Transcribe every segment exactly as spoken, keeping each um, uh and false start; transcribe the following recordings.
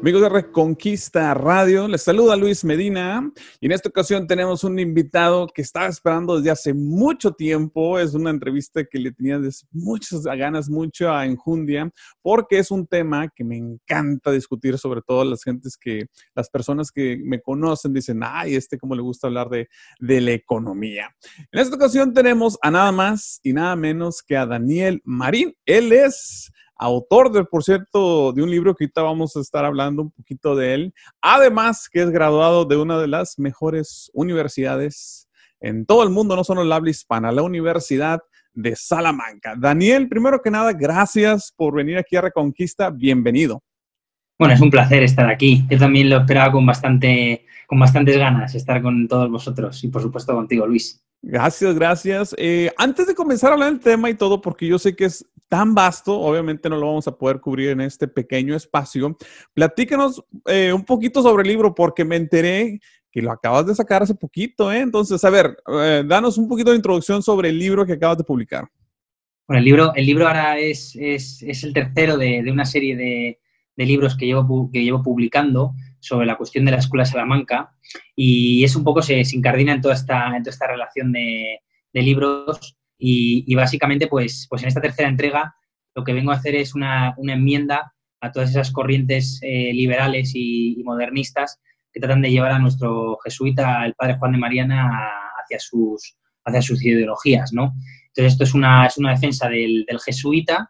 Amigos de Reconquista Radio, les saluda Luis Medina y en esta ocasión tenemos un invitado que estaba esperando desde hace mucho tiempo. Es una entrevista que le tenía desde muchas ganas, mucha enjundia, porque es un tema que me encanta discutir, sobre todo las gentes que, las personas que me conocen dicen, ay, este cómo le gusta hablar de, de la economía. En esta ocasión tenemos a nada más y nada menos que a Daniel Marín. Él es autor, de, por cierto, de un libro que ahorita vamos a estar hablando un poquito de él. Además, que es graduado de una de las mejores universidades en todo el mundo, no solo en el habla hispana, la Universidad de Salamanca. Daniel, primero que nada, gracias por venir aquí a Reconquista. Bienvenido. Bueno, es un placer estar aquí. Yo también lo esperaba con, bastante, con bastantes ganas, estar con todos vosotros y, por supuesto, contigo, Luis. Gracias, gracias. Eh, antes de comenzar a hablar del tema y todo, porque yo sé que es tan vasto, obviamente no lo vamos a poder cubrir en este pequeño espacio, platícanos eh, un poquito sobre el libro, porque me enteré que lo acabas de sacar hace poquito, ¿eh? Entonces, a ver, eh, danos un poquito de introducción sobre el libro que acabas de publicar. Bueno, el libro, el libro ahora es, es, es el tercero de, de una serie de, de libros que llevo, que llevo publicando sobre la cuestión de la Escuela de Salamanca, y es un poco, se, se incardina en toda esta, en toda esta relación de, de libros y, y básicamente pues, pues en esta tercera entrega lo que vengo a hacer es una, una enmienda a todas esas corrientes eh, liberales y, y modernistas que tratan de llevar a nuestro jesuita, el padre Juan de Mariana, hacia sus, hacia sus ideologías, ¿no? Entonces esto es una, es una defensa del, del jesuita,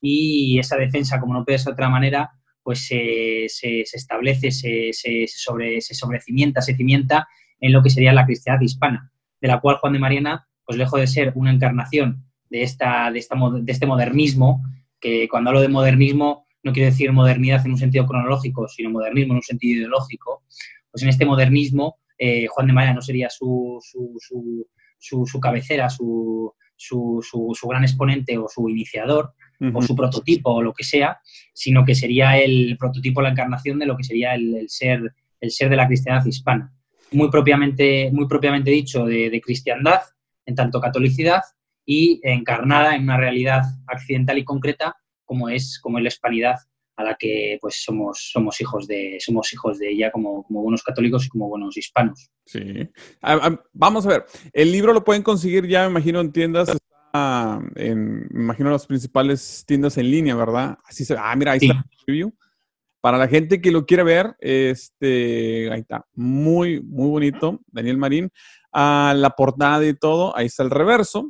y esa defensa, como no puede ser de otra manera, pues se, se, se establece, se, se, se, sobre, se sobrecimienta, se cimienta en lo que sería la cristiandad hispana, de la cual Juan de Mariana, pues lejos de ser una encarnación de, esta, de, esta, de este modernismo, que cuando hablo de modernismo no quiero decir modernidad en un sentido cronológico, sino modernismo en un sentido ideológico, pues en este modernismo eh, Juan de Mariana no sería su, su, su, su, su cabecera, su, su, su, su gran exponente o su iniciador, o su prototipo o lo que sea, sino que sería el prototipo, la encarnación de lo que sería el, el, ser, el ser de la cristiandad hispana. Muy propiamente, muy propiamente dicho, de, de cristiandad, en tanto catolicidad, y encarnada en una realidad accidental y concreta como es, como es la hispanidad, a la que pues somos, somos, hijos, de, somos hijos de ella como, como buenos católicos y como buenos hispanos. Sí. A, a, vamos a ver, el libro lo pueden conseguir ya, me imagino, en tiendas. En, me imagino las principales tiendas en línea, ¿verdad? Así se, ah, mira, ahí sí. Está el review. Para la gente que lo quiere ver, este, ahí está, muy, muy bonito, Daniel Marín. Ah, la portada y todo, ahí está el reverso.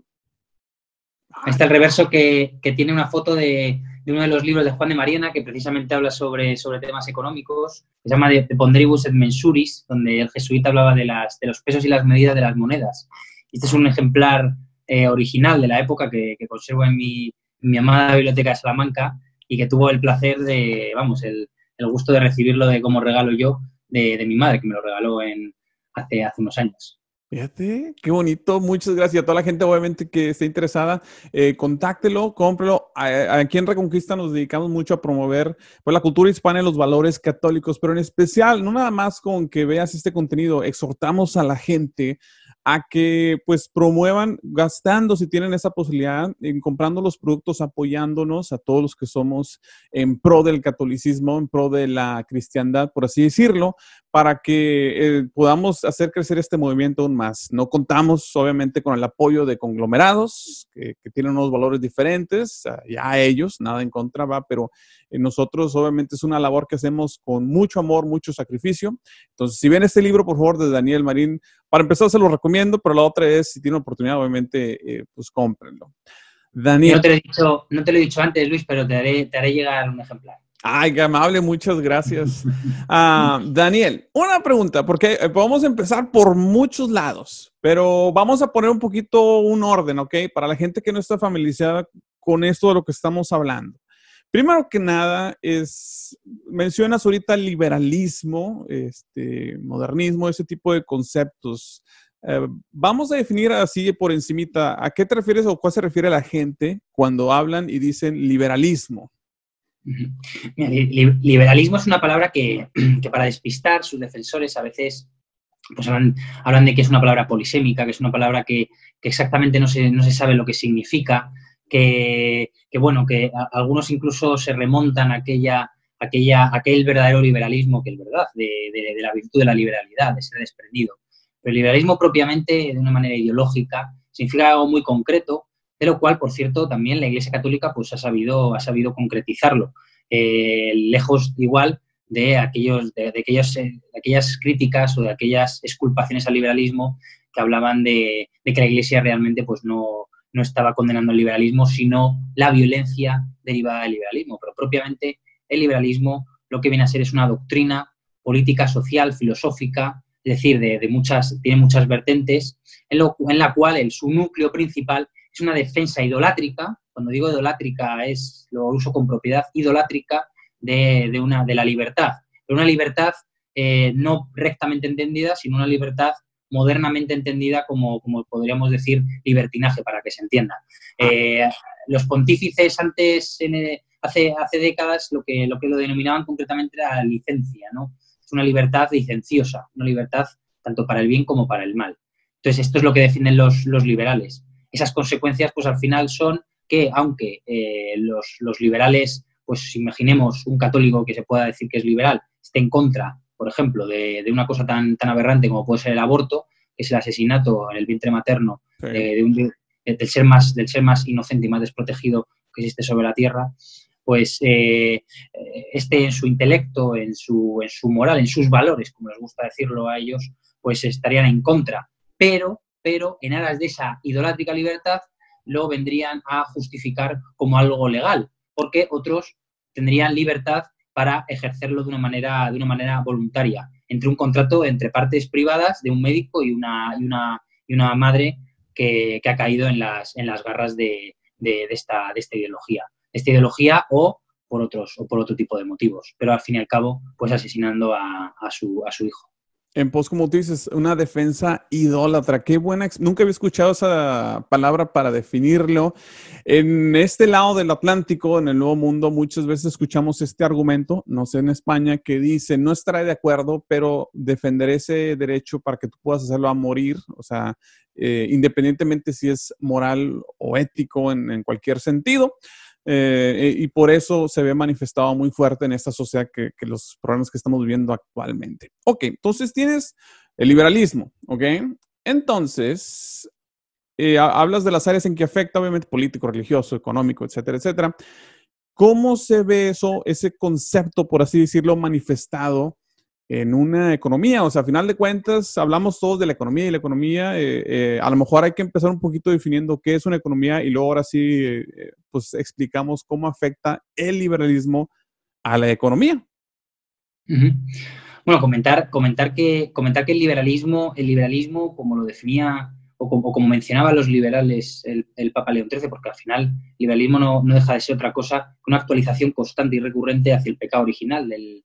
Ahí está el reverso que, que tiene una foto de, de uno de los libros de Juan de Mariana, que precisamente habla sobre, sobre temas económicos, se llama De, de Pondribus et Mensuris, donde el jesuita hablaba de, las, de los pesos y las medidas de las monedas. Este es un ejemplar Eh, original de la época que, que conservo en mi, en mi amada biblioteca de Salamanca, y que tuvo el placer de, vamos, el, el gusto de recibirlo de como regalo yo de, de mi madre, que me lo regaló en, hace, hace unos años. Fíjate, qué bonito. Muchas gracias a toda la gente, obviamente, que esté interesada. Eh, contáctelo, cómprelo. Aquí en Reconquista nos dedicamos mucho a promover pues, la cultura hispana y los valores católicos, pero en especial, no nada más con que veas este contenido, exhortamos a la gente a que pues promuevan gastando, si tienen esa posibilidad, en comprando los productos, apoyándonos a todos los que somos en pro del catolicismo, en pro de la cristiandad, por así decirlo, para que eh, podamos hacer crecer este movimiento aún más. No contamos, obviamente, con el apoyo de conglomerados que, que tienen unos valores diferentes, ya ellos, nada en contra, va, pero eh, nosotros, obviamente, es una labor que hacemos con mucho amor, mucho sacrificio. Entonces, si ven este libro, por favor, de Daniel Marín, para empezar se lo recomiendo, pero la otra es, si tienen oportunidad, obviamente, eh, pues cómprenlo. Daniel. No te, lo he dicho, no te lo he dicho antes, Luis, pero te haré, te haré llegar un ejemplar. Ay, qué amable, muchas gracias. Uh, Daniel, una pregunta, porque podemos empezar por muchos lados, pero vamos a poner un poquito un orden, ¿ok? Para la gente que no está familiarizada con esto de lo que estamos hablando. Primero que nada, es, mencionas ahorita el liberalismo, este, modernismo, ese tipo de conceptos. Eh, vamos a definir así por encimita, ¿a qué te refieres o cuál se refiere la gente cuando hablan y dicen liberalismo? Mira, li liberalismo es una palabra que, que para despistar sus defensores a veces pues hablan, hablan de que es una palabra polisémica, que es una palabra que, que exactamente no se, no se sabe lo que significa, que, que bueno, que a, algunos incluso se remontan a aquella, aquella, aquel verdadero liberalismo que es verdad, de, de, de la virtud de la liberalidad, de ser desprendido. Pero el liberalismo propiamente, de una manera ideológica, significa algo muy concreto, de lo cual, por cierto, también la Iglesia Católica pues, ha, sabido, ha sabido concretizarlo. Eh, lejos igual de, aquellos, de, de, aquellos, de aquellas críticas o de aquellas exculpaciones al liberalismo que hablaban de, de que la Iglesia realmente pues, no, no estaba condenando el liberalismo, sino la violencia derivada del liberalismo. Pero propiamente el liberalismo lo que viene a ser es una doctrina política, social, filosófica, es decir, de, de muchas, tiene muchas vertientes, en, lo, en la cual el, su núcleo principal es una defensa idolátrica. Cuando digo idolátrica es, lo uso con propiedad, idolátrica de, de, una, de la libertad. Pero una libertad eh, no rectamente entendida, sino una libertad modernamente entendida como, como podríamos decir, libertinaje, para que se entienda. Eh, los pontífices antes, en, hace, hace décadas, lo que, lo que lo denominaban concretamente era la licencia, ¿no? Es una libertad licenciosa, una libertad tanto para el bien como para el mal. Entonces, esto es lo que defienden los, los liberales. Esas consecuencias, pues al final son que, aunque eh, los, los liberales, pues imaginemos un católico que se pueda decir que es liberal, esté en contra, por ejemplo, de, de una cosa tan, tan aberrante como puede ser el aborto, que es el asesinato en el vientre materno sí. eh, de un, de, del, ser más, del ser más inocente y más desprotegido que existe sobre la tierra, pues eh, este en su intelecto, en su, en su moral, en sus valores, como les gusta decirlo a ellos, pues estarían en contra. Pero, pero en aras de esa idolátrica libertad lo vendrían a justificar como algo legal, porque otros tendrían libertad para ejercerlo de una manera, de una manera voluntaria, entre un contrato entre partes privadas de un médico y una, y una, y una madre que, que ha caído en las, en las garras de, de, de, esta, de esta ideología. Esta ideología o por otros o por otro tipo de motivos, pero al fin y al cabo, pues asesinando a, a, su, a su hijo. En pos, como tú dices, una defensa idólatra. Qué buena. Nunca había escuchado esa palabra para definirlo. En este lado del Atlántico, en el Nuevo Mundo, muchas veces escuchamos este argumento, no sé en España, que dice, no estaré de acuerdo, pero defenderé ese derecho para que tú puedas hacerlo a morir. O sea, eh, independientemente si es moral o ético en, en cualquier sentido. Eh, y por eso se ve manifestado muy fuerte en esta sociedad que, que los problemas que estamos viviendo actualmente. Ok, entonces tienes el liberalismo, ¿ok? Entonces, eh, hablas de las áreas en que afecta, obviamente, político, religioso, económico, etcétera, etcétera. ¿Cómo se ve eso, ese concepto, por así decirlo, manifestado en una economía? O sea, a final de cuentas, hablamos todos de la economía y la economía, eh, eh, a lo mejor hay que empezar un poquito definiendo qué es una economía y luego ahora sí, eh, pues explicamos cómo afecta el liberalismo a la economía. Uh-huh. Bueno, comentar, comentar, que, comentar que el liberalismo, el liberalismo, como lo definía o como, o como mencionaba los liberales el, el Papa León trece, porque al final el liberalismo no, no deja de ser otra cosa que una actualización constante y recurrente hacia el pecado original del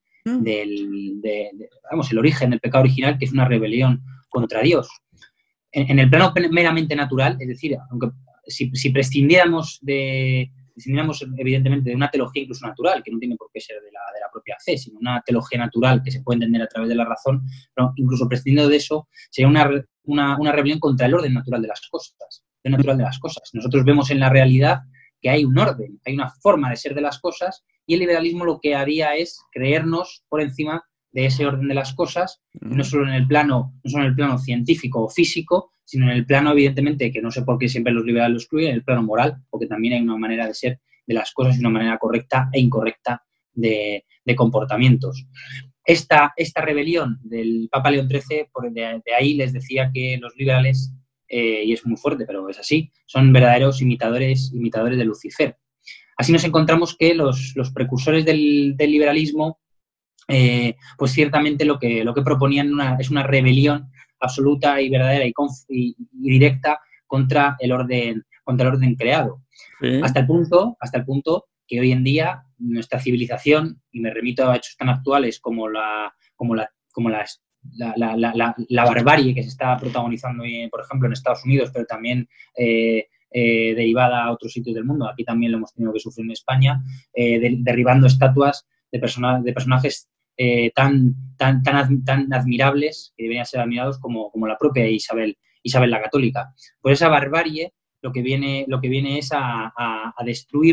Del, de, de, vamos, el origen del pecado original, que es una rebelión contra Dios. En, en el plano meramente natural, es decir, aunque si, si prescindiéramos de, prescindiéramos evidentemente de una teología incluso natural, que no tiene por qué ser de la, de la propia fe, sino una teología natural que se puede entender a través de la razón, pero incluso prescindiendo de eso, sería una, una, una rebelión contra el orden natural de las cosas, el natural de las cosas. Nosotros vemos en la realidad que hay un orden, hay una forma de ser de las cosas, y el liberalismo lo que haría es creernos por encima de ese orden de las cosas, no solo en el plano, no solo en el plano científico o físico, sino en el plano, evidentemente, que no sé por qué siempre los liberales lo excluyen, en el plano moral, porque también hay una manera de ser de las cosas y una manera correcta e incorrecta de, de comportamientos. Esta, esta rebelión del Papa León trece, por de, de ahí les decía que los liberales, eh, y es muy fuerte, pero es así, son verdaderos imitadores, imitadores de Lucifer. Así nos encontramos que los, los precursores del, del liberalismo, eh, pues ciertamente lo que, lo que proponían una, es una rebelión absoluta y verdadera y, y, y directa contra el orden, contra el orden creado. Sí. Hasta el punto, hasta el punto que hoy en día nuestra civilización, y me remito a hechos tan actuales como la, como la, como las La, la, la, la barbarie que se está protagonizando, por ejemplo, en Estados Unidos, pero también eh, eh, derivada a otros sitios del mundo. Aquí también lo hemos tenido que sufrir en España, eh, de, derribando estatuas de, persona, de personajes eh, tan, tan, tan, tan admirables, que deberían ser admirados como, como la propia Isabel, Isabel la Católica. Pues esa barbarie lo que viene, lo que viene es a, a, a destruir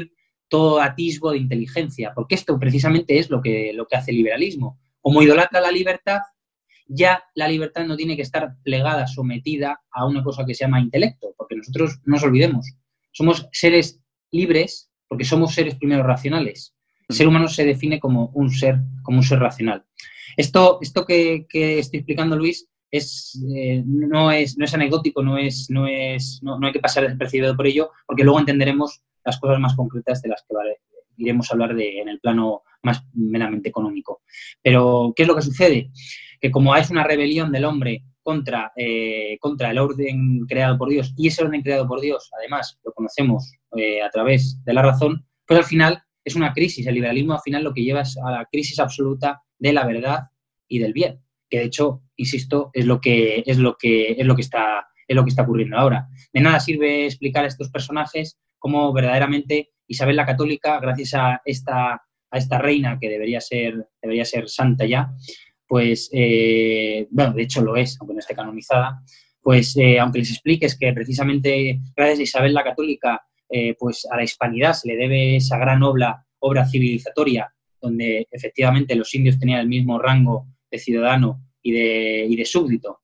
todo atisbo de inteligencia, porque esto precisamente es lo que, lo que hace el liberalismo. Como idolatra la libertad, ya la libertad no tiene que estar plegada, sometida a una cosa que se llama intelecto, porque nosotros, no nos olvidemos, somos seres libres porque somos seres primero racionales. El ser humano se define como un ser, como un ser racional. Esto, esto que, que estoy explicando, Luis, es, eh, no, es, no es anecdótico, no, es, no, es, no, no hay que pasar despercibido por ello, porque luego entenderemos las cosas más concretas de las que vale, iremos a hablar de, en el plano más meramente económico. Pero, ¿qué es lo que sucede? Que como es una rebelión del hombre contra, eh, contra el orden creado por Dios, y ese orden creado por Dios, además, lo conocemos eh, a través de la razón, pues al final es una crisis. El liberalismo al final lo que lleva es a la crisis absoluta de la verdad y del bien, que de hecho, insisto, es lo que, es lo que, es lo que, está, es lo que está ocurriendo ahora. De nada sirve explicar a estos personajes cómo verdaderamente Isabel la Católica, gracias a esta, a esta reina que debería ser, debería ser santa ya, pues, eh, bueno, de hecho lo es, aunque no esté canonizada, pues eh, aunque les expliques que precisamente gracias a Isabel la Católica, eh, pues a la hispanidad se le debe esa gran obra, obra civilizatoria, donde efectivamente los indios tenían el mismo rango de ciudadano y de, y de súbdito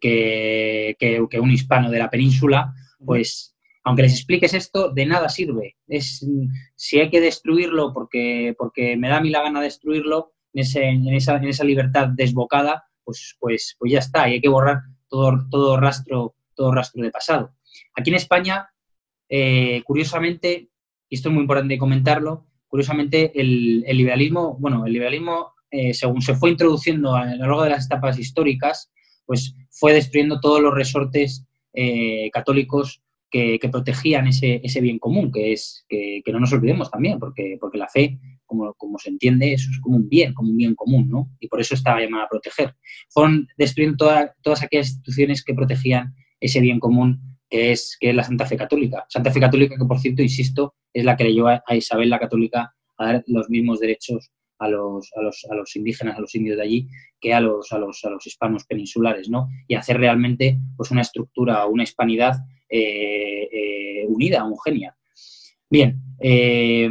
que, que, que un hispano de la península, pues aunque les expliques esto, de nada sirve. Es, si hay que destruirlo porque, porque me da a mí la gana destruirlo, en, ese, en, esa, en esa libertad desbocada, pues, pues, pues ya está, y hay que borrar todo, todo, rastro, todo rastro de pasado. Aquí en España, eh, curiosamente, y esto es muy importante comentarlo, curiosamente el, el liberalismo, bueno, el liberalismo, eh, según se fue introduciendo a lo largo de las etapas históricas, pues fue destruyendo todos los resortes eh, católicos que, que protegían ese, ese bien común, que es que, que no nos olvidemos también, porque, porque la fe, como, como se entiende, eso es como un bien, como un bien común, ¿no? Y por eso estaba llamada a proteger. Fueron destruyendo toda, todas aquellas instituciones que protegían ese bien común, que es, que es la Santa Fe Católica. Santa Fe Católica que, por cierto, insisto, es la que le llevó a Isabel la Católica a dar los mismos derechos a los, a los, a los indígenas, a los indios de allí, que a los, a los, a los hispanos peninsulares, ¿no? Y hacer realmente pues, una estructura, una hispanidad eh, eh, unida, homogénea. Bien, eh,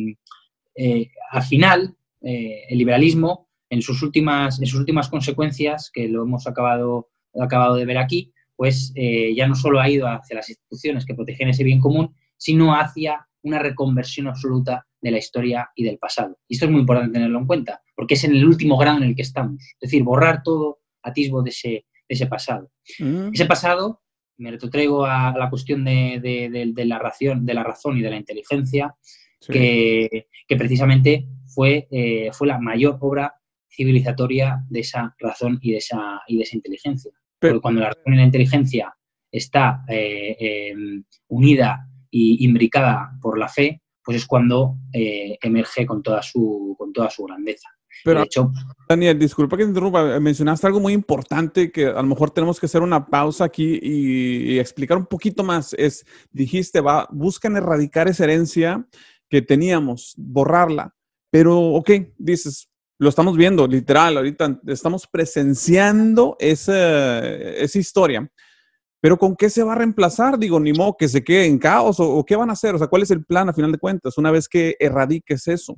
eh, al final, eh, el liberalismo, en sus, últimas, en sus últimas consecuencias, que lo hemos acabado, acabado de ver aquí, pues eh, ya no solo ha ido hacia las instituciones que protegen ese bien común, sino hacia una reconversión absoluta de la historia y del pasado. Y esto es muy importante tenerlo en cuenta, porque es en el último grado en el que estamos. Es decir, borrar todo atisbo de ese, de ese pasado. Mm. Ese pasado, me retrotraigo a la cuestión de, de, de, de, la razón, de la razón y de la inteligencia, sí. que, que precisamente fue, eh, fue la mayor obra civilizatoria de esa razón y de esa, y de esa inteligencia. Pero, porque cuando la razón y la inteligencia está eh, eh, unida y imbricada por la fe, pues es cuando eh, emerge con toda su, con toda su grandeza. Pero, de hecho, Daniel, disculpa que te interrumpa, mencionaste algo muy importante que a lo mejor tenemos que hacer una pausa aquí y, y explicar un poquito más. Es, dijiste, va, buscan erradicar esa herencia que teníamos, borrarla. Pero, ok, dices, lo estamos viendo, literal, ahorita estamos presenciando esa, esa historia. Pero ¿con qué se va a reemplazar? Digo, ni modo que se quede en caos, o, o ¿qué van a hacer? O sea, ¿cuál es el plan a final de cuentas una vez que erradiques eso?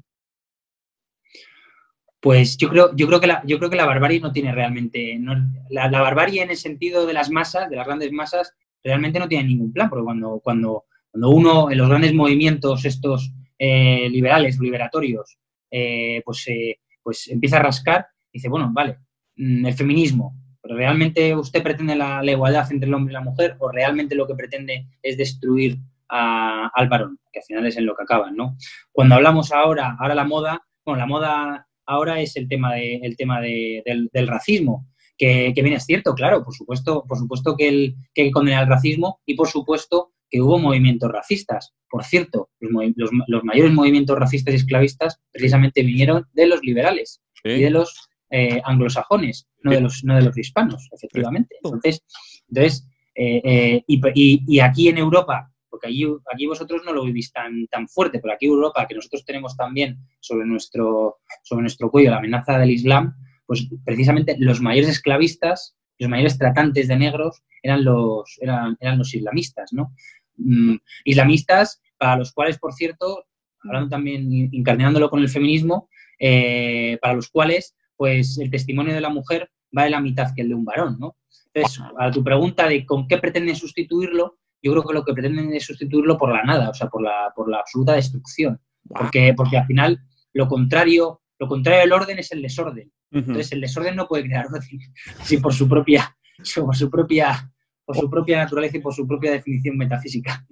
Pues yo creo, yo creo que la, yo creo que la barbarie no tiene realmente, no, la, la barbarie en el sentido de las masas, de las grandes masas, realmente no tiene ningún plan, porque cuando, cuando, cuando uno en los grandes movimientos estos eh, liberales, liberatorios, eh, pues, eh, pues empieza a rascar, dice, bueno, vale, el feminismo, ¿pero realmente usted pretende la, la igualdad entre el hombre y la mujer o realmente lo que pretende es destruir a, al varón? Que al final es en lo que acaban, ¿no? Cuando hablamos ahora, ahora la moda, bueno, la moda ahora es el tema, de, el tema de, del, del racismo, que, que bien es cierto, claro, por supuesto, por supuesto que, el, que hay que condenar el racismo y por supuesto que hubo movimientos racistas. Por cierto, los, los, los mayores movimientos racistas y esclavistas precisamente vinieron de los liberales ¿sí? y de los eh, anglosajones, no de los, no de los hispanos, efectivamente. Entonces, entonces eh, eh, y, y, y aquí en Europa, porque allí, aquí vosotros no lo vivís tan, tan fuerte, pero aquí en Europa, que nosotros tenemos también sobre nuestro, sobre nuestro cuello la amenaza del Islam, pues precisamente los mayores esclavistas, los mayores tratantes de negros eran los, eran, eran los islamistas, ¿no? Mm, islamistas para los cuales, por cierto, hablando también, incarnándolo con el feminismo, eh, para los cuales pues el testimonio de la mujer vale la mitad que el de un varón, ¿no? Entonces, a tu pregunta de con qué pretenden sustituirlo, yo creo que lo que pretenden es sustituirlo por la nada, o sea, por la, por la absoluta destrucción. Porque, porque al final lo contrario, lo contrario del orden es el desorden. Entonces, el desorden no puede crear orden si por su propia, por su propia, por su propia naturaleza y por su propia definición metafísica.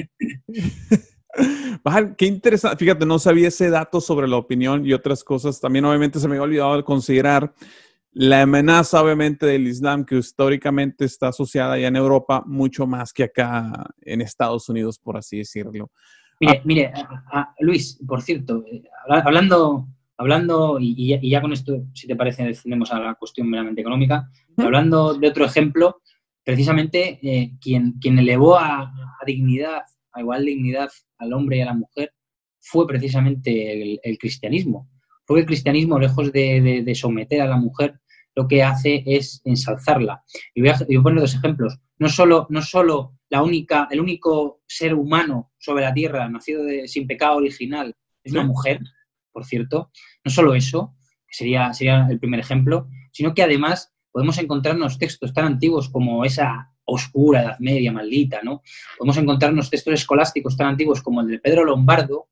Bajar, qué interesante. Fíjate, no sabía ese dato sobre la opinión y otras cosas. También, obviamente, se me había olvidado de considerar la amenaza, obviamente, del Islam, que históricamente está asociada ya en Europa mucho más que acá en Estados Unidos, por así decirlo. Mire, ah, mire, a, a, Luis, por cierto, hablando, hablando y, y ya con esto, si te parece, descendemos a la cuestión meramente económica, ¿Mm? Hablando de otro ejemplo, precisamente eh, quien, quien elevó a, a dignidad, a igual dignidad al hombre y a la mujer, fue precisamente el, el cristianismo. Porque el cristianismo, lejos de, de, de someter a la mujer, lo que hace es ensalzarla. Y voy a, voy a poner dos ejemplos. No solo, no solo la única, el único ser humano sobre la tierra, nacido de, sin pecado original, es una mujer, por cierto. No solo eso, que sería, sería el primer ejemplo, sino que además podemos encontrarnos textos tan antiguos como esa oscura Edad Media maldita, ¿no? Podemos encontrarnos textos escolásticos tan antiguos como el de Pedro Lombardo,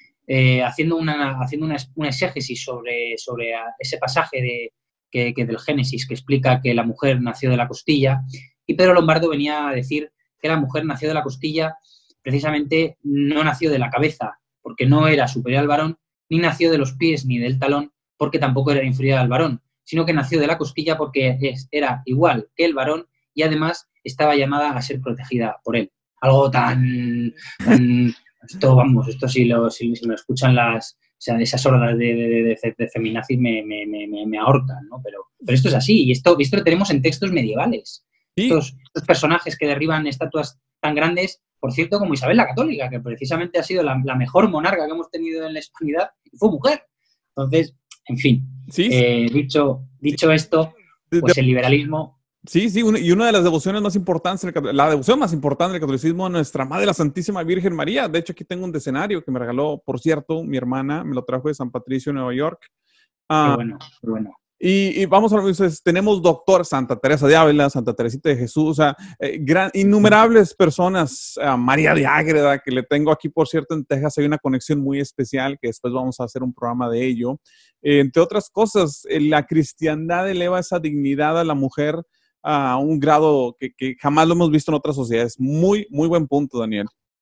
eh, haciendo, una, haciendo una, una exégesis sobre, sobre ese pasaje de, que, que del Génesis que explica que la mujer nació de la costilla, y Pedro Lombardo venía a decir que la mujer nació de la costilla, precisamente no nació de la cabeza, porque no era superior al varón, ni nació de los pies ni del talón, porque tampoco era inferior al varón, sino que nació de la costilla porque es, era igual que el varón y además estaba llamada a ser protegida por él. Algo tan... tan esto, vamos, esto si lo, si, si me escuchan las... O sea, esas hordas de, de, de, de feminazis me, me, me, me ahorcan, ¿no? Pero, pero esto es así, y esto, esto lo tenemos en textos medievales. ¿Sí? Estos, estos personajes que derriban estatuas tan grandes, por cierto, como Isabel la Católica, que precisamente ha sido la, la mejor monarca que hemos tenido en la hispanidad, y fue mujer. Entonces, en fin, ¿sí? eh, dicho, dicho esto, pues el liberalismo... Sí, sí, y una de las devociones más importantes, la devoción más importante del catolicismo a nuestra Madre, la Santísima Virgen María. De hecho, aquí tengo un decenario que me regaló, por cierto, mi hermana, me lo trajo de San Patricio, Nueva York. Uh, qué bueno, qué bueno. Y, y vamos a ver, tenemos doctor Santa Teresa de Ávila, Santa Teresita de Jesús, o sea, eh, gran, innumerables personas, uh, María de Ágreda, que le tengo aquí, por cierto, en Texas hay una conexión muy especial, que después vamos a hacer un programa de ello. Eh, entre otras cosas, eh, la cristiandad eleva esa dignidad a la mujer a un grado que, que jamás lo hemos visto en otras sociedades. Muy, muy buen punto, Daniel.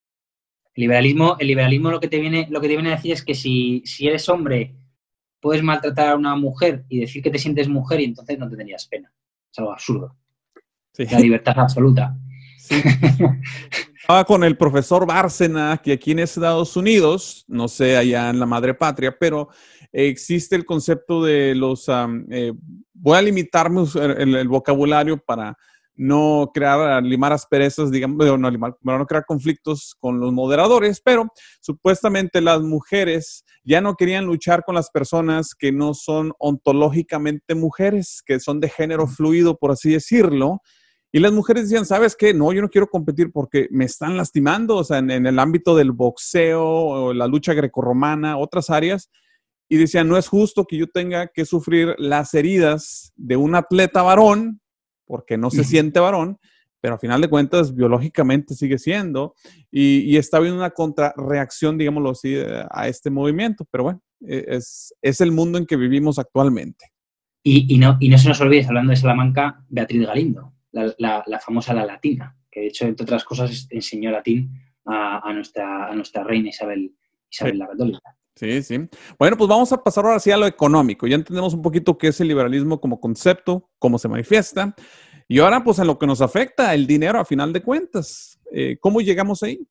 El liberalismo, el liberalismo lo que te viene, lo que te viene a decir es que si, si eres hombre, puedes maltratar a una mujer y decir que te sientes mujer y entonces no te tenías pena. Es algo absurdo. Sí. La libertad absoluta. Sí. Estaba con el profesor Bárcena, que aquí en Estados Unidos, no sé, allá en la madre patria, pero existe el concepto de los... Um, eh, voy a limitarme el, el vocabulario para no crear, limar asperezas, digamos, no, limar, para no crear conflictos con los moderadores, pero supuestamente las mujeres ya no querían luchar con las personas que no son ontológicamente mujeres, que son de género fluido, por así decirlo. Y las mujeres decían, ¿sabes qué? No, yo no quiero competir porque me están lastimando, o sea, en, en el ámbito del boxeo, o la lucha grecorromana, otras áreas. Y decían, no es justo que yo tenga que sufrir las heridas de un atleta varón, porque no se siente varón, pero a final de cuentas, biológicamente sigue siendo. Y, y está habiendo una contrarreacción, digámoslo así, a este movimiento. Pero bueno, es, es el mundo en que vivimos actualmente. Y, y, no, y no se nos olvide, hablando de Salamanca, Beatriz Galindo. La, la, la famosa La Latina, que de hecho, entre otras cosas, enseñó latín a, a, nuestra, a nuestra reina Isabel, Isabel sí. la Católica. Sí, sí. Bueno, pues vamos a pasar ahora sí a lo económico. Ya entendemos un poquito qué es el liberalismo como concepto, cómo se manifiesta. Y ahora, pues, en lo que nos afecta, el dinero a final de cuentas. Eh, ¿Cómo llegamos ahí?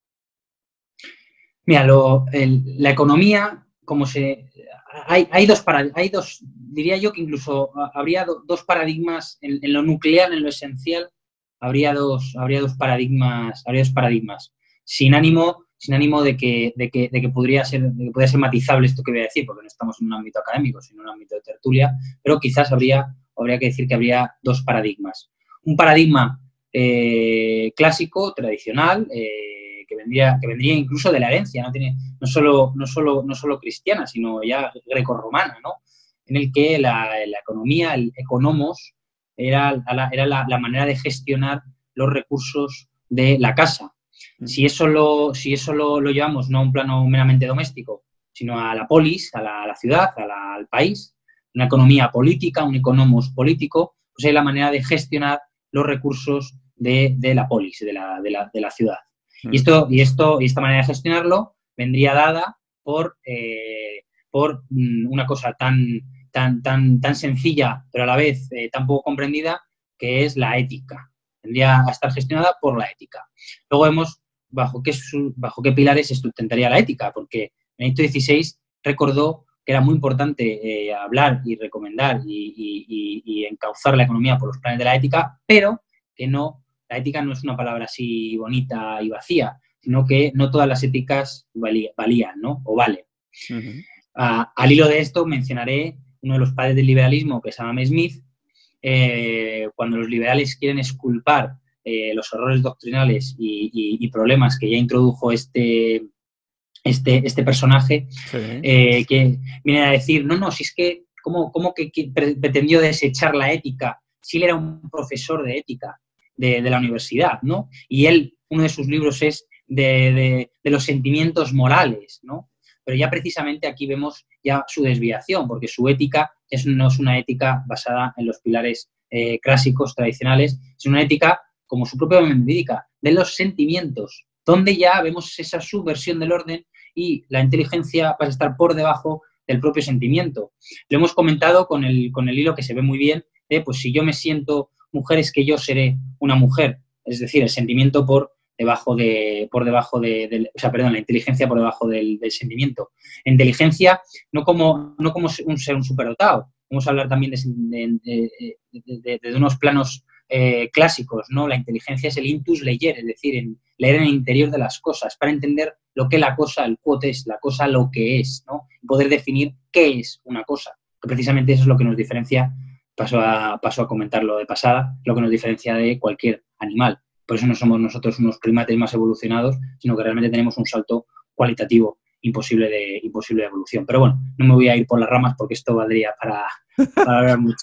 Mira, lo, el, la economía, como se... Hay, hay, dos para, hay dos, diría yo que incluso habría do, dos paradigmas en, en lo nuclear, en lo esencial, habría dos, habría dos paradigmas, habría dos paradigmas, sin ánimo, sin ánimo de que, de que, de que podría ser, de que podría ser matizable esto que voy a decir, porque no estamos en un ámbito académico, sino en un ámbito de tertulia, pero quizás habría, habría que decir que habría dos paradigmas. Un paradigma eh, clásico, tradicional, eh, que, vendría, que vendría incluso de la herencia, no, tiene, no, solo, no, solo, no solo cristiana, sino ya grecorromana, ¿no? En el que la, la economía, el economos, era, la, era la, la manera de gestionar los recursos de la casa. Si eso lo, si eso lo, lo llevamos no a un plano meramente doméstico, sino a la polis, a la, a la ciudad, a la, al país, una economía política, un economos político, pues es la manera de gestionar los recursos de, de la polis, de la, de la, de la ciudad. Y, esto, y, esto, y esta manera de gestionarlo vendría dada por, eh, por una cosa tan, tan, tan, tan sencilla, pero a la vez eh, tan poco comprendida, que es la ética. Tendría a estar gestionada por la ética. Luego vemos bajo qué, bajo qué pilares se sustentaría la ética, porque Benedicto dieciséis recordó que era muy importante eh, hablar y recomendar y, y, y, y encauzar la economía por los planes de la ética, pero que no, la ética no es una palabra así bonita y vacía, sino que no todas las éticas valía, valían, ¿no? O valen. Uh-huh. Uh, al hilo de esto mencionaré uno de los padres del liberalismo, que es Adam Smith. Eh, cuando los liberales quieren exculpar eh, los errores doctrinales y, y, y problemas que ya introdujo este, este, este personaje, sí. eh, que viene a decir, no, no, si es que, ¿cómo, cómo que, que pretendió desechar la ética? Si él era un profesor de ética de, de la universidad, ¿no? Y él, uno de sus libros es de, de, de los sentimientos morales, ¿no? Pero ya precisamente aquí vemos ya su desviación, porque su ética es, no es una ética basada en los pilares eh, clásicos, tradicionales, es una ética, como su propio nombre indica, de los sentimientos, donde ya vemos esa subversión del orden y la inteligencia pasa a estar por debajo del propio sentimiento. Lo hemos comentado con el, con el hilo que se ve muy bien, de, pues si yo me siento mujer es que yo seré una mujer, es decir, el sentimiento por debajo de, por debajo de, de, o sea, perdón, la inteligencia por debajo del, del sentimiento. Inteligencia no como, no como un ser un superdotado. Vamos a hablar también de, de, de, de, de unos planos eh, clásicos, ¿no? La inteligencia es el intus leyer, es decir, en, leer en el interior de las cosas, para entender lo que la cosa, el quod es, la cosa lo que es, ¿no? Y poder definir qué es una cosa. Que precisamente eso es lo que nos diferencia, paso a, paso a comentarlo de pasada, lo que nos diferencia de cualquier animal. Por eso no somos nosotros unos primates más evolucionados, sino que realmente tenemos un salto cualitativo imposible de, imposible de evolución. Pero bueno, no me voy a ir por las ramas porque esto valdría para, para hablar mucho.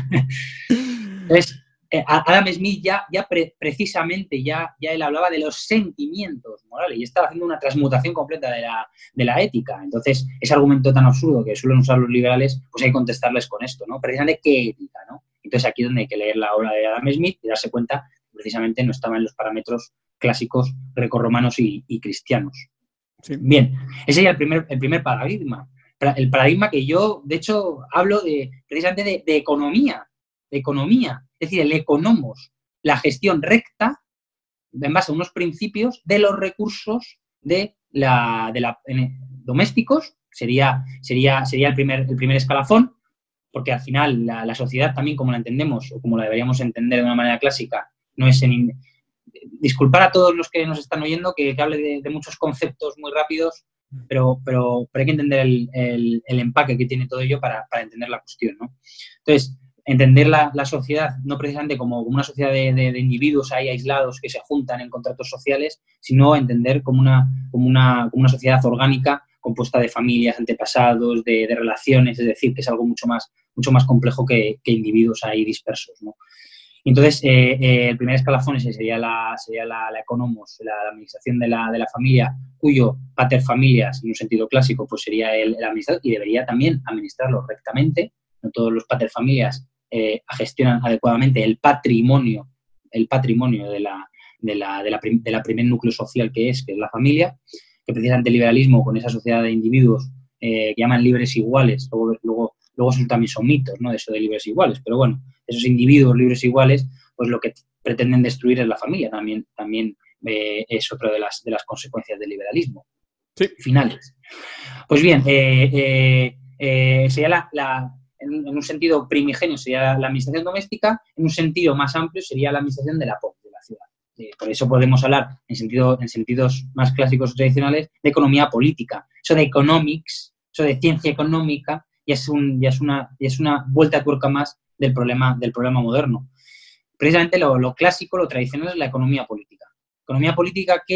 Entonces, eh, Adam Smith ya, ya pre, precisamente, ya, ya él hablaba de los sentimientos morales y estaba haciendo una transmutación completa de la, de la ética. Entonces, ese argumento tan absurdo que suelen usar los liberales, pues hay que contestarles con esto, ¿no? Precisamente, ¿qué ética, no? Entonces, aquí es donde hay que leer la obra de Adam Smith y darse cuenta precisamente no estaba en los parámetros clásicos grecorromanos y, y cristianos. Sí. Bien, ese sería el primer, el primer paradigma. El paradigma que yo, de hecho, hablo de, precisamente de, de economía, de economía, es decir, el economos, la gestión recta en base a unos principios de los recursos de la, de la, en, domésticos, sería, sería, sería el, primer, el primer escalafón, porque al final la, la sociedad también, como la entendemos, o como la deberíamos entender de una manera clásica, no es en... Disculpar a todos los que nos están oyendo que, que hable de, de muchos conceptos muy rápidos, pero, pero, pero hay que entender el, el, el empaque que tiene todo ello para, para entender la cuestión, ¿no? Entonces, entender la, la sociedad no precisamente como una sociedad de, de, de individuos ahí aislados que se juntan en contratos sociales, sino entender como una, como una, como una sociedad orgánica compuesta de familias, antepasados, de, de relaciones, es decir, que es algo mucho más, mucho más complejo que, que individuos ahí dispersos, ¿no? Entonces, eh, eh, el primer escalafón ese sería la, sería la, la economos, la, la administración de la, de la familia, cuyo pater familias, en un sentido clásico, pues sería el, el administrador y debería también administrarlo rectamente. No todos los pater familias eh, gestionan adecuadamente el patrimonio, el patrimonio de la, de la, de la, prim, de la primer núcleo social que es, que es la familia, que precisamente el liberalismo con esa sociedad de individuos eh, que llaman libres iguales, luego, luego, luego eso también son mitos, ¿no? De eso de libres iguales, pero bueno, esos individuos libres iguales, pues lo que pretenden destruir es la familia, también, también eh, es otra de las, de las consecuencias del liberalismo. Sí. Finales. Pues bien, eh, eh, eh, sería la, la en, en un sentido primigenio sería la administración doméstica, en un sentido más amplio sería la administración de la polis, de la ciudad. Eh, por eso podemos hablar, en, sentido, en sentidos más clásicos o tradicionales, de economía política. Eso de economics, eso de ciencia económica, ya es, un, ya es, una, ya es una vuelta a tuerca más del problema, del problema moderno. Precisamente lo, lo clásico, lo tradicional es la economía política. Economía política que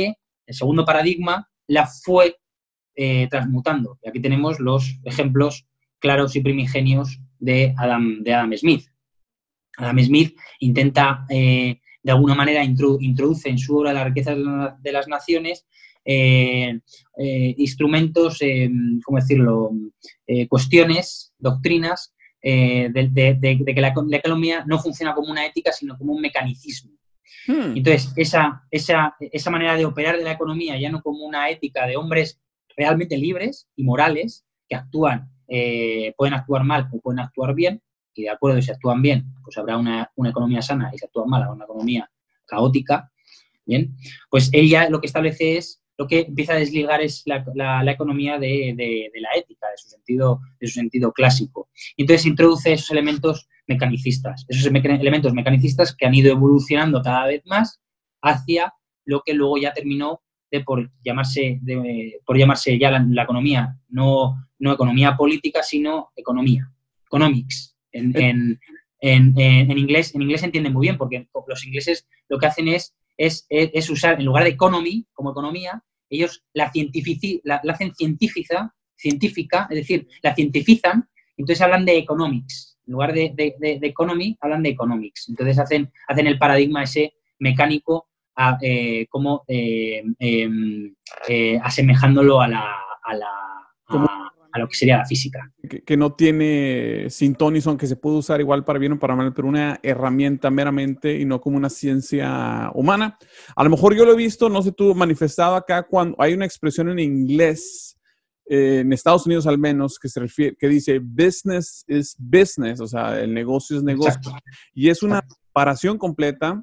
el segundo paradigma la fue eh, transmutando. Y aquí tenemos los ejemplos claros y primigenios de Adam, de Adam Smith. Adam Smith intenta, eh, de alguna manera, introdu introduce en su obra La riqueza de las naciones eh, eh, instrumentos, eh, ¿cómo decirlo?, eh, cuestiones, doctrinas, eh, de, de, de, de que la, la economía no funciona como una ética, sino como un mecanicismo. Hmm. Entonces, esa, esa, esa manera de operar de la economía, ya no como una ética de hombres realmente libres y morales, que actúan, eh, pueden actuar mal o pueden actuar bien, y de acuerdo, si actúan bien, pues habrá una, una economía sana, y si actúan mal, habrá una economía caótica, ¿bien? Pues él ya lo que establece es, lo que empieza a desligar es la, la, la economía de, de, de la ética, de su sentido, de su sentido clásico. Y entonces introduce esos elementos mecanicistas, esos me elementos mecanicistas que han ido evolucionando cada vez más hacia lo que luego ya terminó de por llamarse, de, por llamarse ya la, la economía, no, no economía política, sino economía, economics. En, en, en, en, inglés, en inglés se entiende muy bien, porque los ingleses lo que hacen es, es, es usar, en lugar de economy, como economía, ellos la, la, la hacen científica, científica, es decir, la cientificizan, entonces hablan de economics. En lugar de, de, de, de economy, hablan de economics. Entonces hacen, hacen el paradigma ese mecánico a, eh, como eh, eh, eh, asemejándolo a, la, a, la, a, a lo que sería la física. Que, que no tiene sin ton ni son, que se puede usar igual para bien o para mal, pero una herramienta meramente y no como una ciencia humana. A lo mejor yo lo he visto, no sé tú, manifestado acá cuando hay una expresión en inglés, eh, en Estados Unidos al menos, que se refiere, que dice business is business, o sea, el negocio es negocio. Exacto. Y es una separación completa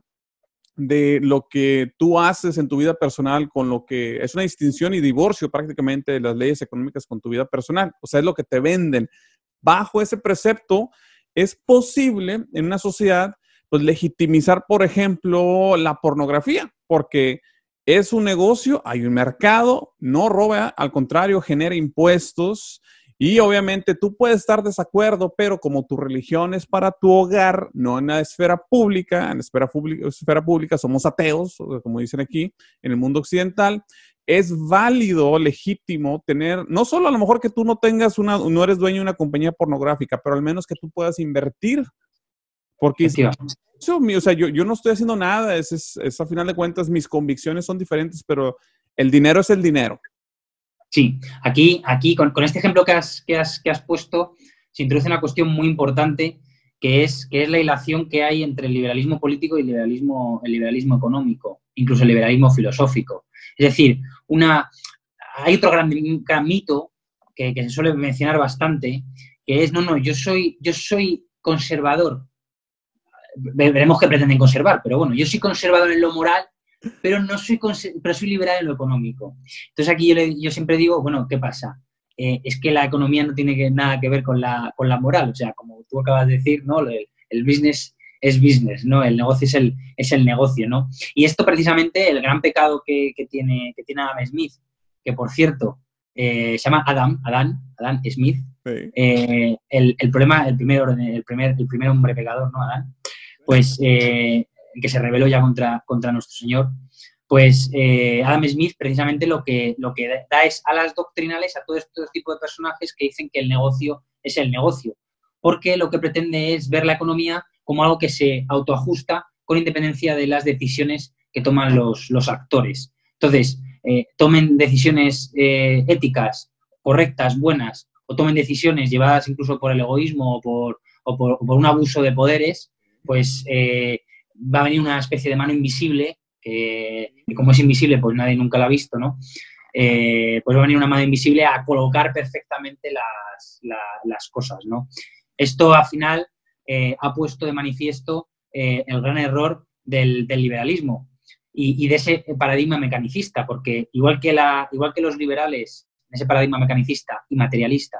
de lo que tú haces en tu vida personal con lo que es una distinción y divorcio prácticamente de las leyes económicas con tu vida personal. O sea, es lo que te venden. Bajo ese precepto, es posible en una sociedad pues legitimizar, por ejemplo, la pornografía, porque es un negocio, hay un mercado, no roba, al contrario, genera impuestos. Y obviamente tú puedes estar de desacuerdo, pero como tu religión es para tu hogar, no en la esfera pública, en la esfera pública, esfera pública somos ateos, como dicen aquí, en el mundo occidental, es válido, legítimo tener, no solo a lo mejor que tú no tengas una, no eres dueño de una compañía pornográfica, pero al menos que tú puedas invertir. Porque eso, o sea, yo, yo no estoy haciendo nada, es, es, es a final de cuentas mis convicciones son diferentes, pero el dinero es el dinero. Sí, aquí, aquí con, con este ejemplo que has, que, has, que has puesto, se introduce una cuestión muy importante, que es, que es la hilación que hay entre el liberalismo político y el liberalismo, el liberalismo económico, incluso el liberalismo filosófico. Es decir, una, hay otro gran, gran mito que, que se suele mencionar bastante, que es, no, no, yo soy, yo soy conservador. Veremos qué pretenden conservar, pero bueno, yo soy conservador en lo moral, pero no soy, pero soy liberal en lo económico. Entonces aquí yo, le, yo siempre digo, bueno, ¿qué pasa? Eh, es que la economía no tiene que, nada que ver con la, con la moral, o sea, como tú acabas de decir, ¿no? El, el business es business, ¿no? El negocio es el, es el negocio, ¿no? Y esto precisamente, el gran pecado que, que, tiene, que tiene Adam Smith, que por cierto, eh, se llama Adam, Adam, Adam Smith, sí. eh, el, el problema, el primer, el, primer, el primer hombre pecador, ¿no? Adam, pues... Eh, que se rebeló ya contra, contra nuestro Señor, pues eh, Adam Smith precisamente lo que, lo que da es alas doctrinales a todo este tipo de personajes que dicen que el negocio es el negocio, porque lo que pretende es ver la economía como algo que se autoajusta con independencia de las decisiones que toman los, los actores. Entonces, eh, tomen decisiones eh, éticas, correctas, buenas, o tomen decisiones llevadas incluso por el egoísmo o por, o por, o por un abuso de poderes, pues... Eh, va a venir una especie de mano invisible, que, que como es invisible, pues nadie nunca la ha visto, ¿no? Eh, pues va a venir una mano invisible a colocar perfectamente las, la, las cosas, ¿no? Esto, al final, eh, ha puesto de manifiesto eh, el gran error del, del liberalismo y, y de ese paradigma mecanicista, porque igual que, la, igual que los liberales, en ese paradigma mecanicista y materialista,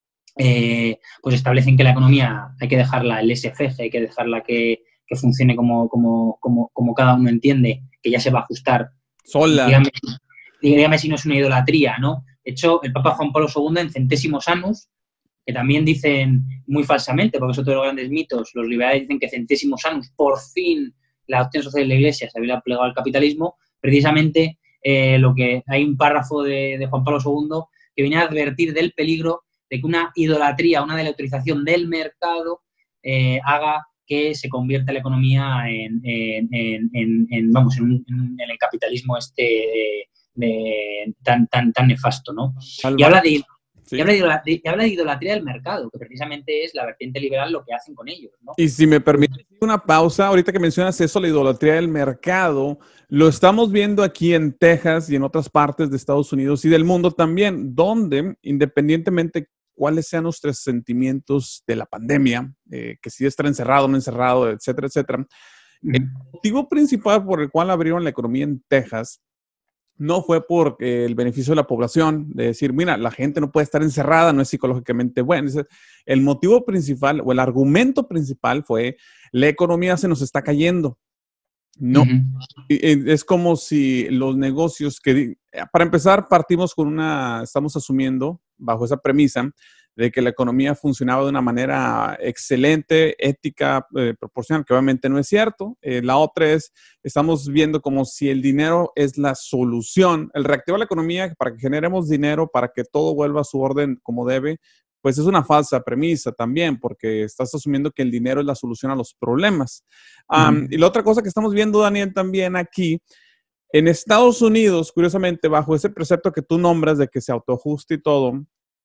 eh, pues establecen que la economía hay que dejarla el laissez-faire, hay que dejarla que que funcione como, como, como, como cada uno entiende, que ya se va a ajustar. Sola. Dígame, dígame si no es una idolatría, ¿no? De hecho, el Papa Juan Pablo segundo, en Centésimos Annus, que también dicen muy falsamente, porque es otro de los grandes mitos, los liberales dicen que Centésimos Annus, por fin, la doctrina social de la Iglesia se había plegado al capitalismo, precisamente eh, lo que hay un párrafo de, de Juan Pablo segundo que viene a advertir del peligro de que una idolatría, una delautorización del mercado eh, haga que se convierta la economía en, en, en, en, en vamos, en, un, en, el capitalismo este de, de, tan, tan, tan nefasto, ¿no? Y habla de, sí. y, habla de idolatría, y habla de idolatría del mercado, que precisamente es la vertiente liberal lo que hacen con ellos, ¿no? Y si me permite una pausa, ahorita que mencionas eso, la idolatría del mercado, lo estamos viendo aquí en Texas y en otras partes de Estados Unidos y del mundo también, donde independientemente cuáles sean nuestros sentimientos de la pandemia, eh, que si estar encerrado o no encerrado, etcétera, etcétera. Mm. El motivo principal por el cual abrieron la economía en Texas no fue por eh, el beneficio de la población, de decir, mira, la gente no puede estar encerrada, no es psicológicamente bueno. El motivo principal o el argumento principal fue, la economía se nos está cayendo. No, uh-huh. Es como si los negocios que, para empezar, partimos con una, estamos asumiendo bajo esa premisa de que la economía funcionaba de una manera excelente, ética, eh, proporcional, que obviamente no es cierto. Eh, la otra es, estamos viendo como si el dinero es la solución, el reactivar la economía para que generemos dinero, para que todo vuelva a su orden como debe, pues es una falsa premisa también, porque estás asumiendo que el dinero es la solución a los problemas. Um, uh-huh. Y la otra cosa que estamos viendo, Daniel, también aquí, en Estados Unidos, curiosamente, bajo ese precepto que tú nombras de que se autoajuste y todo,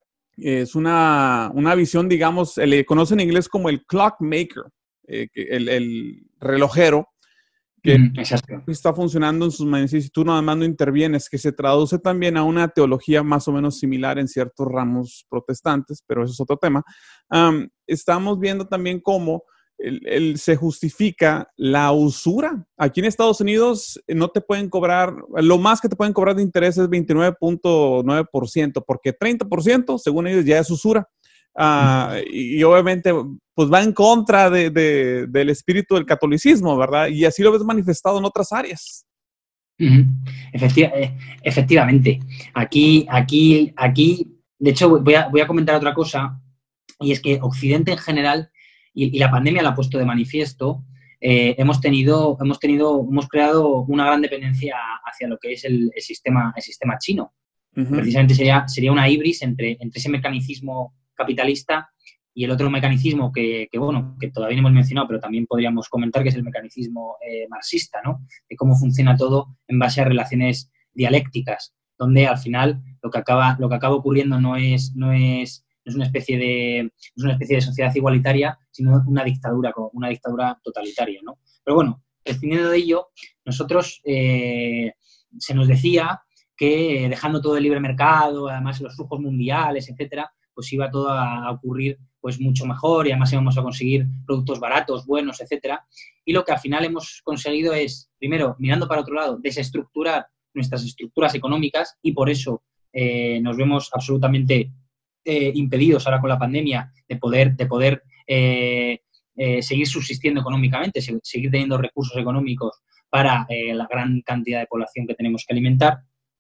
es una, una visión, digamos, le conocen en inglés como el clockmaker, eh, el, el relojero, que uh-huh. está funcionando en sus manos y tú nada más no intervienes, que se traduce también a una teología más o menos similar en ciertos ramos protestantes, pero eso es otro tema. Um, estamos viendo también cómo el, el, se justifica la usura. Aquí en Estados Unidos no te pueden cobrar, lo más que te pueden cobrar de interés es veintinueve punto nueve por ciento, porque treinta por ciento, según ellos, ya es usura. Uh, y, y obviamente pues va en contra de, de, del espíritu del catolicismo, ¿verdad? Y así lo ves manifestado en otras áreas. Uh-huh. Efectiva, efectivamente. Aquí, aquí, aquí, de hecho, voy a, voy a comentar otra cosa, y es que Occidente en general, y, y la pandemia la ha puesto de manifiesto, eh, hemos tenido, hemos tenido, hemos creado una gran dependencia hacia lo que es el, el sistema, el sistema chino. Uh-huh. Precisamente sería, sería una híbris entre, entre ese mecanicismo capitalista y el otro mecanicismo que, que, bueno, que todavía no hemos mencionado, pero también podríamos comentar, que es el mecanismo eh, marxista, ¿no? De cómo funciona todo en base a relaciones dialécticas, donde al final lo que acaba, lo que acaba ocurriendo no es, no es, no es una especie de, no es una especie de sociedad igualitaria, sino una dictadura, una dictadura totalitaria, ¿no? Pero bueno, prescindiendo de ello, nosotros eh, se nos decía que dejando todo el libre mercado, además los flujos mundiales, etcétera, pues iba todo a ocurrir pues mucho mejor y además íbamos a conseguir productos baratos, buenos, etcétera. Y lo que al final hemos conseguido es, primero, mirando para otro lado, desestructurar nuestras estructuras económicas y por eso eh, nos vemos absolutamente eh, impedidos ahora con la pandemia de poder, de poder eh, eh, seguir subsistiendo económicamente, seguir teniendo recursos económicos para eh, la gran cantidad de población que tenemos que alimentar.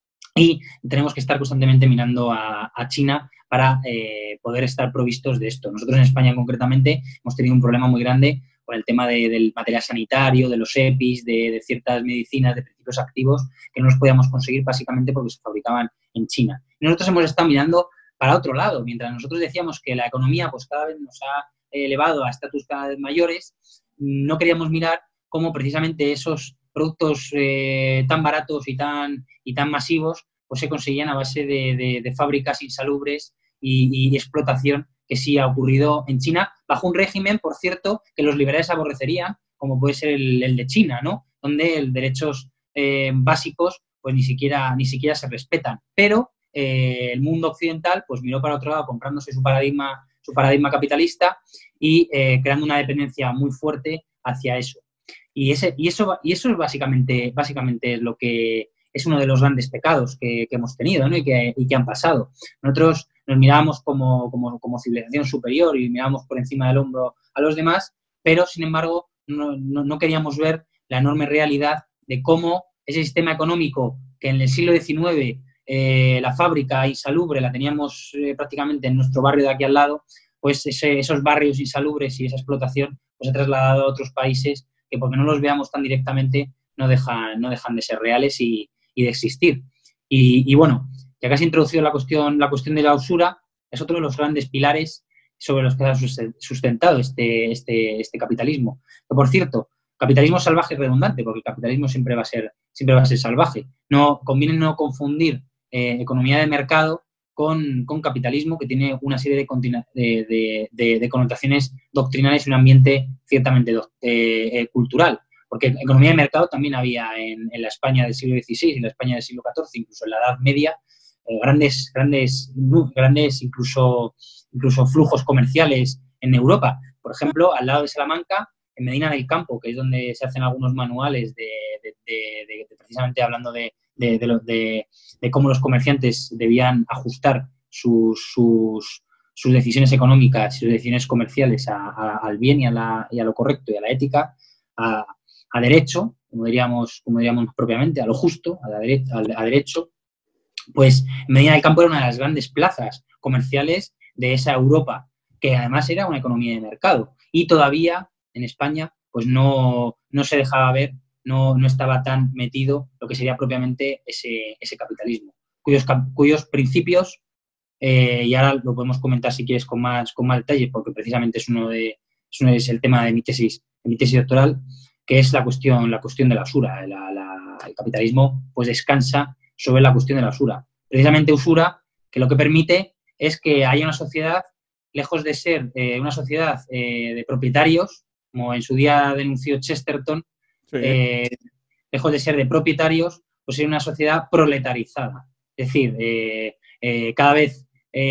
Y tenemos que estar constantemente mirando a, a China para eh, poder estar provistos de esto. Nosotros en España concretamente hemos tenido un problema muy grande con el tema de, del material sanitario, de los EPIs, de, de ciertas medicinas, de principios activos que no los podíamos conseguir básicamente porque se fabricaban en China. Y nosotros hemos estado mirando para otro lado. Mientras nosotros decíamos que la economía pues cada vez nos ha elevado a estatus cada vez mayores, no queríamos mirar cómo precisamente esos productos eh, tan baratos y tan, y tan masivos pues se conseguían a base de, de, de fábricas insalubres y, y explotación que sí ha ocurrido en China, bajo un régimen, por cierto, que los liberales aborrecerían, como puede ser el, el de China, ¿no? Donde los derechos eh, básicos pues ni siquiera, ni siquiera se respetan. Pero eh, el mundo occidental pues miró para otro lado comprándose su paradigma, su paradigma capitalista y eh, creando una dependencia muy fuerte hacia eso. Y, ese, y, eso, y eso es básicamente, básicamente lo que es uno de los grandes pecados que, que hemos tenido, ¿no? y, que, y que han pasado. Nosotros nos mirábamos como, como, como civilización superior y mirábamos por encima del hombro a los demás, pero, sin embargo, no, no, no queríamos ver la enorme realidad de cómo ese sistema económico que en el siglo diecinueve eh, la fábrica insalubre la teníamos eh, prácticamente en nuestro barrio de aquí al lado, pues ese, esos barrios insalubres y esa explotación pues se ha trasladado a otros países que, porque no los veamos tan directamente, no dejan, no dejan de ser reales y, y de existir. Y, y bueno, ya que has introducido la cuestión, la cuestión de la usura, es otro de los grandes pilares sobre los que ha sustentado este, este, este capitalismo. Que, por cierto, capitalismo salvaje y redundante, porque el capitalismo siempre va a ser, siempre va a ser salvaje. No, conviene no confundir eh, economía de mercado con, con capitalismo, que tiene una serie de, de, de, de, de connotaciones doctrinales y un ambiente ciertamente do, eh, eh, cultural. Porque economía de mercado también había en, en la España del siglo dieciséis, en la España del siglo catorce, incluso en la Edad Media, eh, grandes, grandes, grandes incluso, incluso flujos comerciales en Europa. Por ejemplo, al lado de Salamanca, en Medina del Campo, que es donde se hacen algunos manuales de, de, de, de, de precisamente hablando de, de, de, de, de cómo los comerciantes debían ajustar sus, sus, sus decisiones económicas y sus decisiones comerciales a, a, al bien y a, la, y a lo correcto y a la ética, a, a derecho, como diríamos, como diríamos propiamente, a lo justo, a, la dere a, a derecho, pues Medina del Campo era una de las grandes plazas comerciales de esa Europa, que además era una economía de mercado. Y todavía en España pues no, no se dejaba ver, no, no estaba tan metido lo que sería propiamente ese, ese capitalismo, cuyos, cuyos principios, eh, y ahora lo podemos comentar si quieres con más, con más detalle, porque precisamente es uno de, es, uno, es el tema de mi tesis, de mi tesis doctoral, que es la cuestión, la cuestión de la usura. La, la, el capitalismo pues descansa sobre la cuestión de la usura. Precisamente usura, que lo que permite es que haya una sociedad, lejos de ser eh, una sociedad eh, de propietarios, como en su día denunció Chesterton, sí. eh, lejos de ser de propietarios, pues ser una sociedad proletarizada. Es decir, eh, eh, cada vez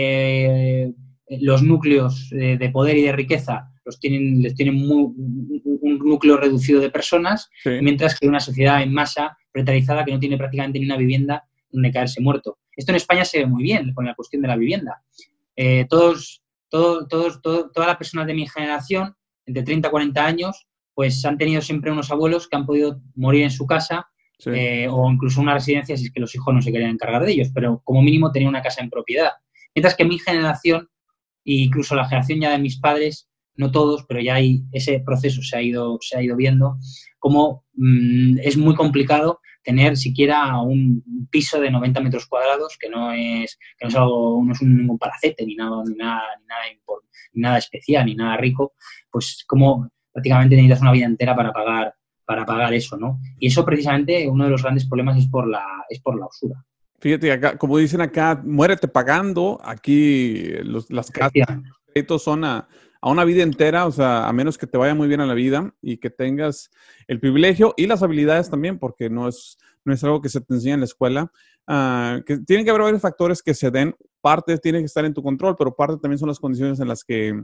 eh, los núcleos eh, de poder y de riqueza los tienen, les tienen muy, un núcleo reducido de personas, sí. mientras que una sociedad en masa proletarizada que no tiene prácticamente ni una vivienda donde caerse muerto. Esto en España se ve muy bien con la cuestión de la vivienda. Eh, todos, todos, todos, todos, todas las personas de mi generación, entre treinta y cuarenta años, pues han tenido siempre unos abuelos que han podido morir en su casa, sí. eh, o incluso una residencia si es que los hijos no se querían encargar de ellos, pero como mínimo tenían una casa en propiedad. Mientras que mi generación, e incluso la generación ya de mis padres, no todos, pero ya hay ese proceso se ha ido, se ha ido viendo, como mmm, es muy complicado tener siquiera un piso de noventa metros cuadrados, que no es, que no es algo, no es un, ningún palacete, ni nada, ni nada, ni nada, ni nada especial, ni nada rico, pues como prácticamente necesitas una vida entera para pagar, para pagar eso, ¿no? Y eso precisamente uno de los grandes problemas es por la, es por la usura. Fíjate, acá, como dicen acá, muérete pagando, aquí los, las casas, los créditos son a, a una vida entera, o sea, a menos que te vaya muy bien en la vida y que tengas el privilegio y las habilidades también, porque no es, no es algo que se te enseña en la escuela, uh, que tienen que haber varios factores que se den, parte tiene que estar en tu control, pero parte también son las condiciones en las que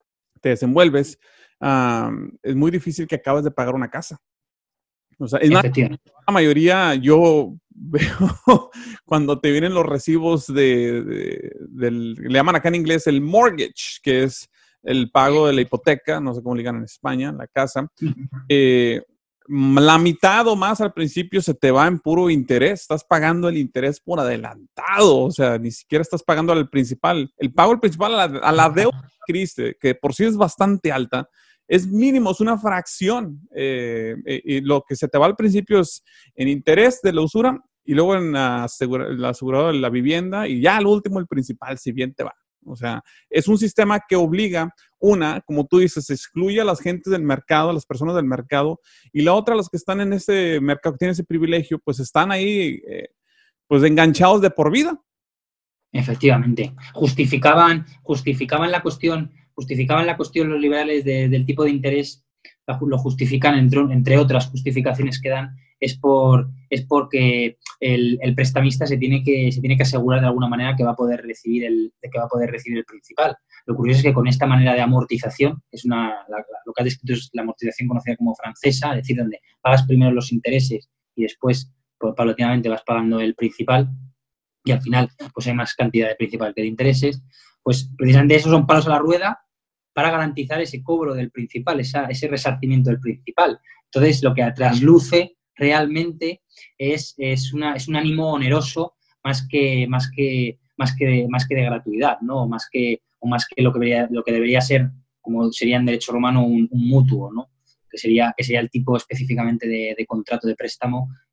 te desenvuelves. Uh, es muy difícil que acabes de pagar una casa. O sea, es más, la mayoría yo veo cuando te vienen los recibos de, de, del, le llaman acá en inglés el mortgage, que es el pago de la hipoteca, no sé cómo le digan en España, la casa, eh, la mitad o más al principio se te va en puro interés, estás pagando el interés por adelantado, o sea, ni siquiera estás pagando al principal. El pago al principal a la, a la deuda, que por sí es bastante alta, es mínimo, es una fracción. Eh, eh, y lo que se te va al principio es en interés de la usura y luego en la, asegura, la asegurado de la vivienda y ya al último el principal, si bien te va. O sea, es un sistema que obliga, una, como tú dices, excluye a las gentes del mercado, a las personas del mercado, y la otra, los que están en ese mercado, que tienen ese privilegio, pues están ahí, eh, pues enganchados de por vida. Efectivamente. Justificaban, justificaban la cuestión, justificaban la cuestión los liberales de, del tipo de interés, lo justifican entre, entre otras justificaciones que dan, es por es porque el, el prestamista se tiene que se tiene que asegurar de alguna manera que va a poder recibir el de que va a poder recibir el principal. Lo curioso es que con esta manera de amortización, es una la, lo que ha descrito es la amortización conocida como francesa, es decir, donde pagas primero los intereses y después pues, paulatinamente vas pagando el principal y al final pues hay más cantidad de principal que de intereses, pues precisamente esos son palos a la rueda para garantizar ese cobro del principal, esa, ese resarcimiento del principal. Entonces, lo que trasluce realmente es, es, una, es un ánimo oneroso más que, más que, más que, de, más que de gratuidad, ¿no? O más que, o más que lo que debería, lo que debería ser, como sería en derecho romano, un, un mutuo, ¿no? Que sería, que sería el tipo específicamente de, de contrato de préstamo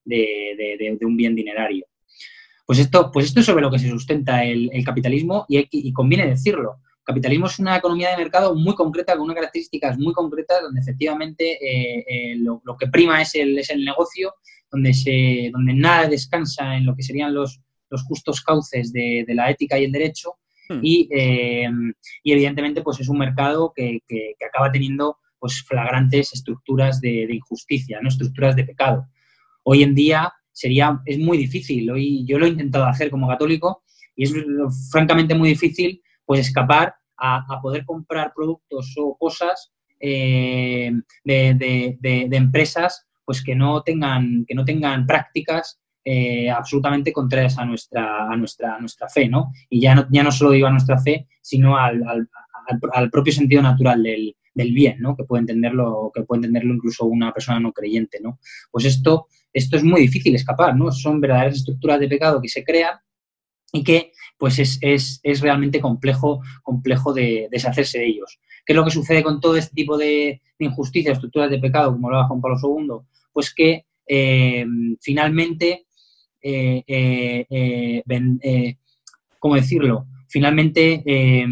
de, de, de, de un bien dinerario. Pues esto, pues esto es sobre lo que se sustenta el, el capitalismo y, hay, y conviene decirlo. El capitalismo es una economía de mercado muy concreta, con unas características muy concretas, donde efectivamente eh, eh, lo, lo que prima es el, es el negocio, donde, se, donde nada descansa en lo que serían los, los justos cauces de, de la ética y el derecho hmm. y, eh, y evidentemente pues es un mercado que, que, que acaba teniendo pues flagrantes estructuras de, de injusticia, ¿no? Estructuras de pecado. Hoy en día sería, es muy difícil, hoy yo lo he intentado hacer como católico y es francamente muy difícil pues escapar a, a poder comprar productos o cosas eh, de, de, de, de empresas pues que no tengan, que no tengan prácticas eh, absolutamente contrarias a nuestra, a nuestra, a nuestra fe, ¿no? Y ya no, ya no solo digo a nuestra fe, sino al, al, al, al propio sentido natural del, del bien, ¿no? Que puede entenderlo, que puede entenderlo incluso una persona no creyente, ¿no? Pues esto, esto es muy difícil escapar, ¿no? Son verdaderas estructuras de pecado que se crean y que pues es, es, es realmente complejo, complejo de deshacerse de ellos. ¿Qué es lo que sucede con todo este tipo de, de injusticias, estructuras de pecado, como hablaba Juan Pablo segundo? Pues que eh, finalmente, eh, eh, eh, ven, eh, ¿cómo decirlo? Finalmente, eh,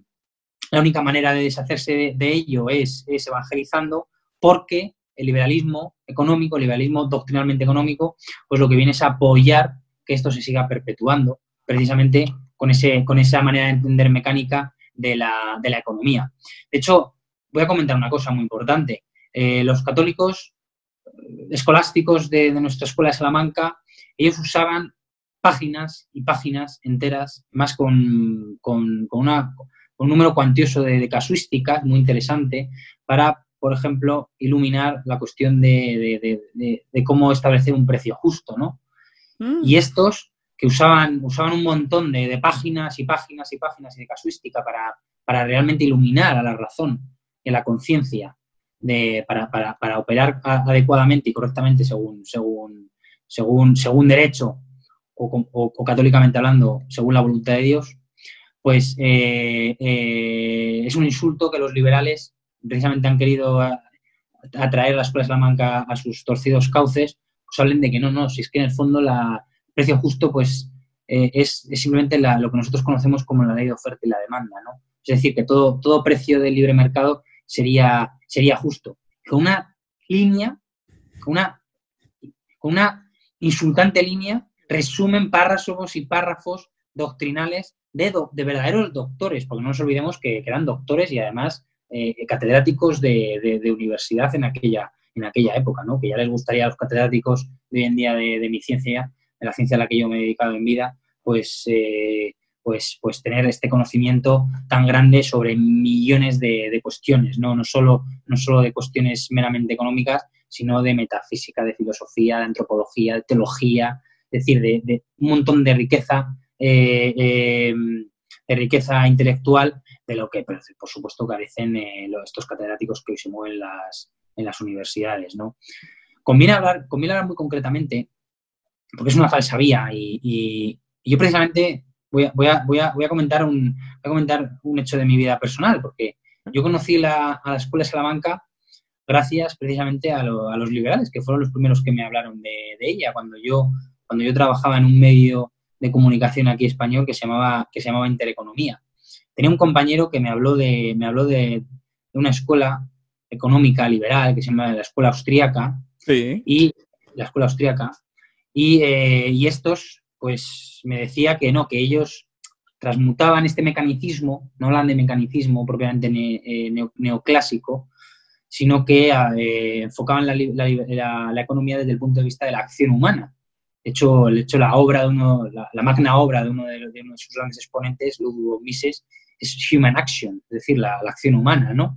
la única manera de deshacerse de, de ello es, es evangelizando, porque el liberalismo económico, el liberalismo doctrinalmente económico, pues lo que viene es apoyar que esto se siga perpetuando, precisamente con, ese, con esa manera de entender mecánica de la, de la economía. De hecho, voy a comentar una cosa muy importante. Eh, los católicos escolásticos de, de nuestra escuela de Salamanca, ellos usaban páginas y páginas enteras, más con, con, con, una, con un número cuantioso de, de casuísticas muy interesante para, por ejemplo, iluminar la cuestión de, de, de, de, de cómo establecer un precio justo, ¿no? Mm. Y estos que usaban, usaban un montón de, de páginas y páginas y páginas y de casuística para, para realmente iluminar a la razón y a la conciencia de, para, para, para operar adecuadamente y correctamente según, según, según, según derecho o, o, o católicamente hablando, según la voluntad de Dios, pues eh, eh, es un insulto que los liberales precisamente han querido atraer a la escuela de Salamanca a sus torcidos cauces, pues hablen de que no, no, si es que en el fondo la precio justo pues eh, es, es simplemente la, lo que nosotros conocemos como la ley de oferta y la demanda, ¿no? Es decir, que todo, todo precio del libre mercado sería, sería justo. Con una línea, con una, con una insultante línea, resumen párrafos y párrafos doctrinales de, do, de verdaderos doctores, porque no nos olvidemos que, que eran doctores y además eh, catedráticos de, de, de universidad en aquella, en aquella época, ¿no? Que ya les gustaría a los catedráticos de hoy en día de, de mi ciencia, de la ciencia a la que yo me he dedicado en vida, pues, eh, pues, pues tener este conocimiento tan grande sobre millones de, de cuestiones, ¿no? No solo, no solo de cuestiones meramente económicas, sino de metafísica, de filosofía, de antropología, de teología, es decir, de, de un montón de riqueza, eh, eh, de riqueza intelectual, de lo que, por supuesto, carecen eh, estos catedráticos que hoy se mueven las, en las universidades, ¿no? Conviene hablar, conviene hablar muy concretamente, porque es una falsa vía y, y, y yo precisamente voy a, voy, a, voy, a, voy, a comentar un, voy a comentar un hecho de mi vida personal, porque yo conocí la, a la Escuela de Salamanca gracias precisamente a, lo, a los liberales, que fueron los primeros que me hablaron de, de ella, cuando yo, cuando yo trabajaba en un medio de comunicación aquí español que se llamaba, que se llamaba Intereconomía. Tenía un compañero que me habló de, me habló de, de una escuela económica liberal que se llama la Escuela Austríaca, sí. y la Escuela Austríaca, y, eh, y estos, pues, me decía que no, que ellos transmutaban este mecanicismo, no hablan de mecanicismo propiamente ne, eh, neo, neoclásico, sino que eh, enfocaban la, la, la, la economía desde el punto de vista de la acción humana. De hecho, de hecho la obra de uno, la, la magna obra de uno de, de uno de sus grandes exponentes, Ludwig Mises, es Human Action, es decir, la, la acción humana, ¿no?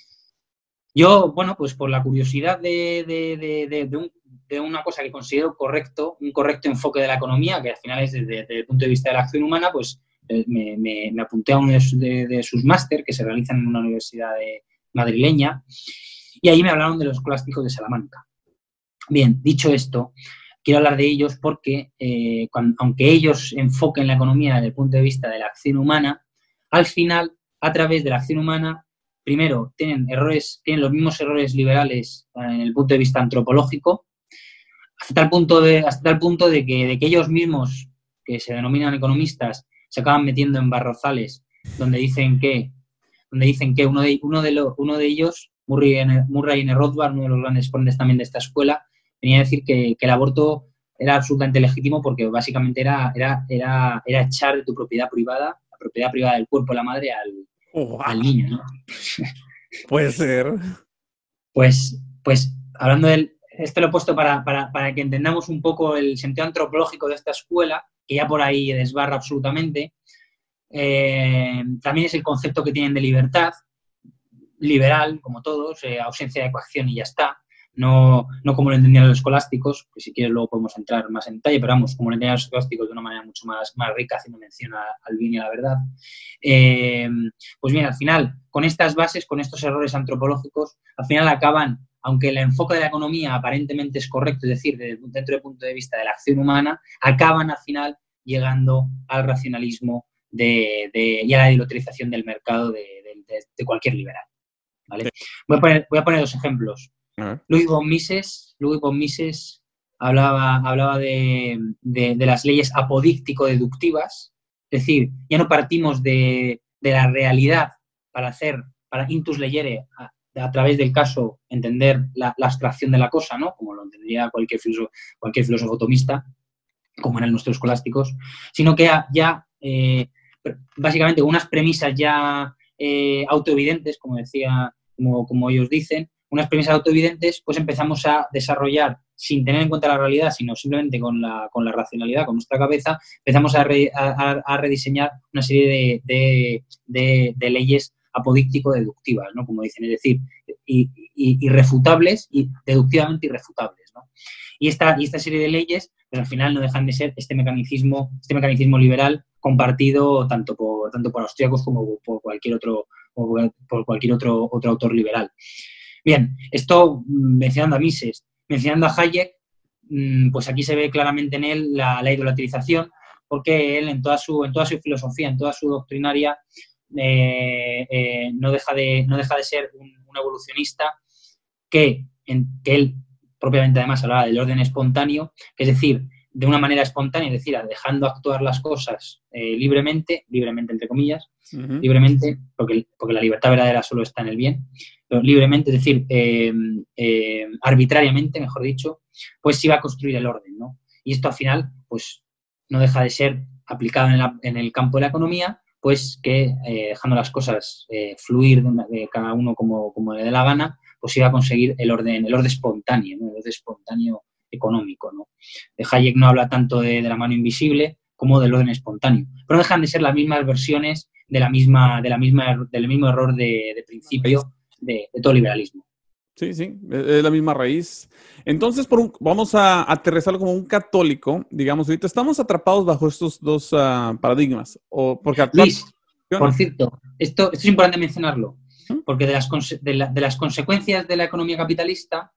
Yo, bueno, pues por la curiosidad de, de, de, de, de, un, de una cosa que considero correcto, un correcto enfoque de la economía, que al final es desde, desde el punto de vista de la acción humana, pues me, me, me apunté a uno de, de, de sus máster que se realizan en una universidad de, madrileña, y ahí me hablaron de los escolásticos de Salamanca. Bien, dicho esto, quiero hablar de ellos porque, eh, cuando, aunque ellos enfoquen la economía desde el punto de vista de la acción humana, al final, a través de la acción humana, primero, tienen errores, tienen los mismos errores liberales en el punto de vista antropológico, hasta tal punto de, hasta tal punto de que, de que ellos mismos, que se denominan economistas, se acaban metiendo en barrozales donde dicen que, donde dicen que uno de, uno de, lo, uno de ellos, Murray N. Murray N. Rothbard, uno de los grandes exponentes también de esta escuela, venía a decir que, que el aborto era absolutamente legítimo porque básicamente era, era, era, era echar de tu propiedad privada, la propiedad privada del cuerpo de la madre al, oh, wow. al niño, ¿no? Puede ser. Pues, pues hablando del... Esto lo he puesto para, para, para que entendamos un poco el sentido antropológico de esta escuela, que ya por ahí desbarra absolutamente. Eh, también es el concepto que tienen de libertad, liberal, como todos, eh, ausencia de coacción y ya está. No, no como lo entendían los escolásticos, que si quieres luego podemos entrar más en detalle, pero vamos, como lo entendían los escolásticos de una manera mucho más, más rica, haciendo mención a, al bien y a la verdad. Eh, pues bien, al final, con estas bases, con estos errores antropológicos, al final acaban, aunque el enfoque de la economía aparentemente es correcto, es decir, desde, dentro del punto de vista de la acción humana, acaban al final llegando al racionalismo de, de, y a la dilotarización del mercado de, de, de, de cualquier liberal. ¿Vale? Sí. Voy a poner, voy a poner dos ejemplos. Louis von Mises, Louis von Mises hablaba, hablaba de, de, de las leyes apodíctico-deductivas, es decir, ya no partimos de, de la realidad para hacer, para intus leyere, a, a través del caso, entender la, la abstracción de la cosa, ¿no? Como lo entendería cualquier filósofo, cualquier filósofo tomista, como eran nuestros escolásticos, sino que ya, eh, básicamente, unas premisas ya eh, autoevidentes, como decía, como, como ellos dicen, unas premisas autoevidentes, pues empezamos a desarrollar, sin tener en cuenta la realidad, sino simplemente con la, con la racionalidad, con nuestra cabeza, empezamos a, re, a, a rediseñar una serie de, de, de, de leyes apodíctico-deductivas, ¿no? Como dicen, es decir, y, y, irrefutables y deductivamente irrefutables, ¿no? Y esta, y esta serie de leyes, pues al final no dejan de ser este mecanismo, este mecanismo liberal compartido tanto por, tanto por austríacos como por cualquier otro, por cualquier otro, otro autor liberal. Bien, esto mencionando a Mises, mencionando a Hayek, pues aquí se ve claramente en él la, la idolatrización, porque él en toda su, en toda su filosofía, en toda su doctrinaria, eh, eh, no, deja de, no deja de ser un, un evolucionista que, en, que él propiamente además hablaba del orden espontáneo, que es decir, de una manera espontánea, es decir, dejando actuar las cosas eh, libremente, libremente entre comillas, uh-huh. libremente, porque, porque la libertad verdadera solo está en el bien, pero libremente, es decir, eh, eh, arbitrariamente, mejor dicho, pues se iba a construir el orden, ¿no? Y esto al final, pues, no deja de ser aplicado en, la, en el campo de la economía, pues que eh, dejando las cosas eh, fluir de, una, de cada uno como, como le dé la gana, pues iba a conseguir el orden, el orden espontáneo, ¿no? El orden espontáneo económico, ¿no? De Hayek no habla tanto de, de la mano invisible como del orden espontáneo, pero no dejan de ser las mismas versiones de la misma, de la misma, del mismo error de, de principio de, de todo liberalismo. Sí, sí, es la misma raíz. Entonces, por un, vamos a aterrizarlo como un católico, digamos, ahorita estamos atrapados bajo estos dos uh, paradigmas. O porque Luis, por cierto, esto, esto es importante mencionarlo, porque de las, de, la, de las consecuencias de la economía capitalista,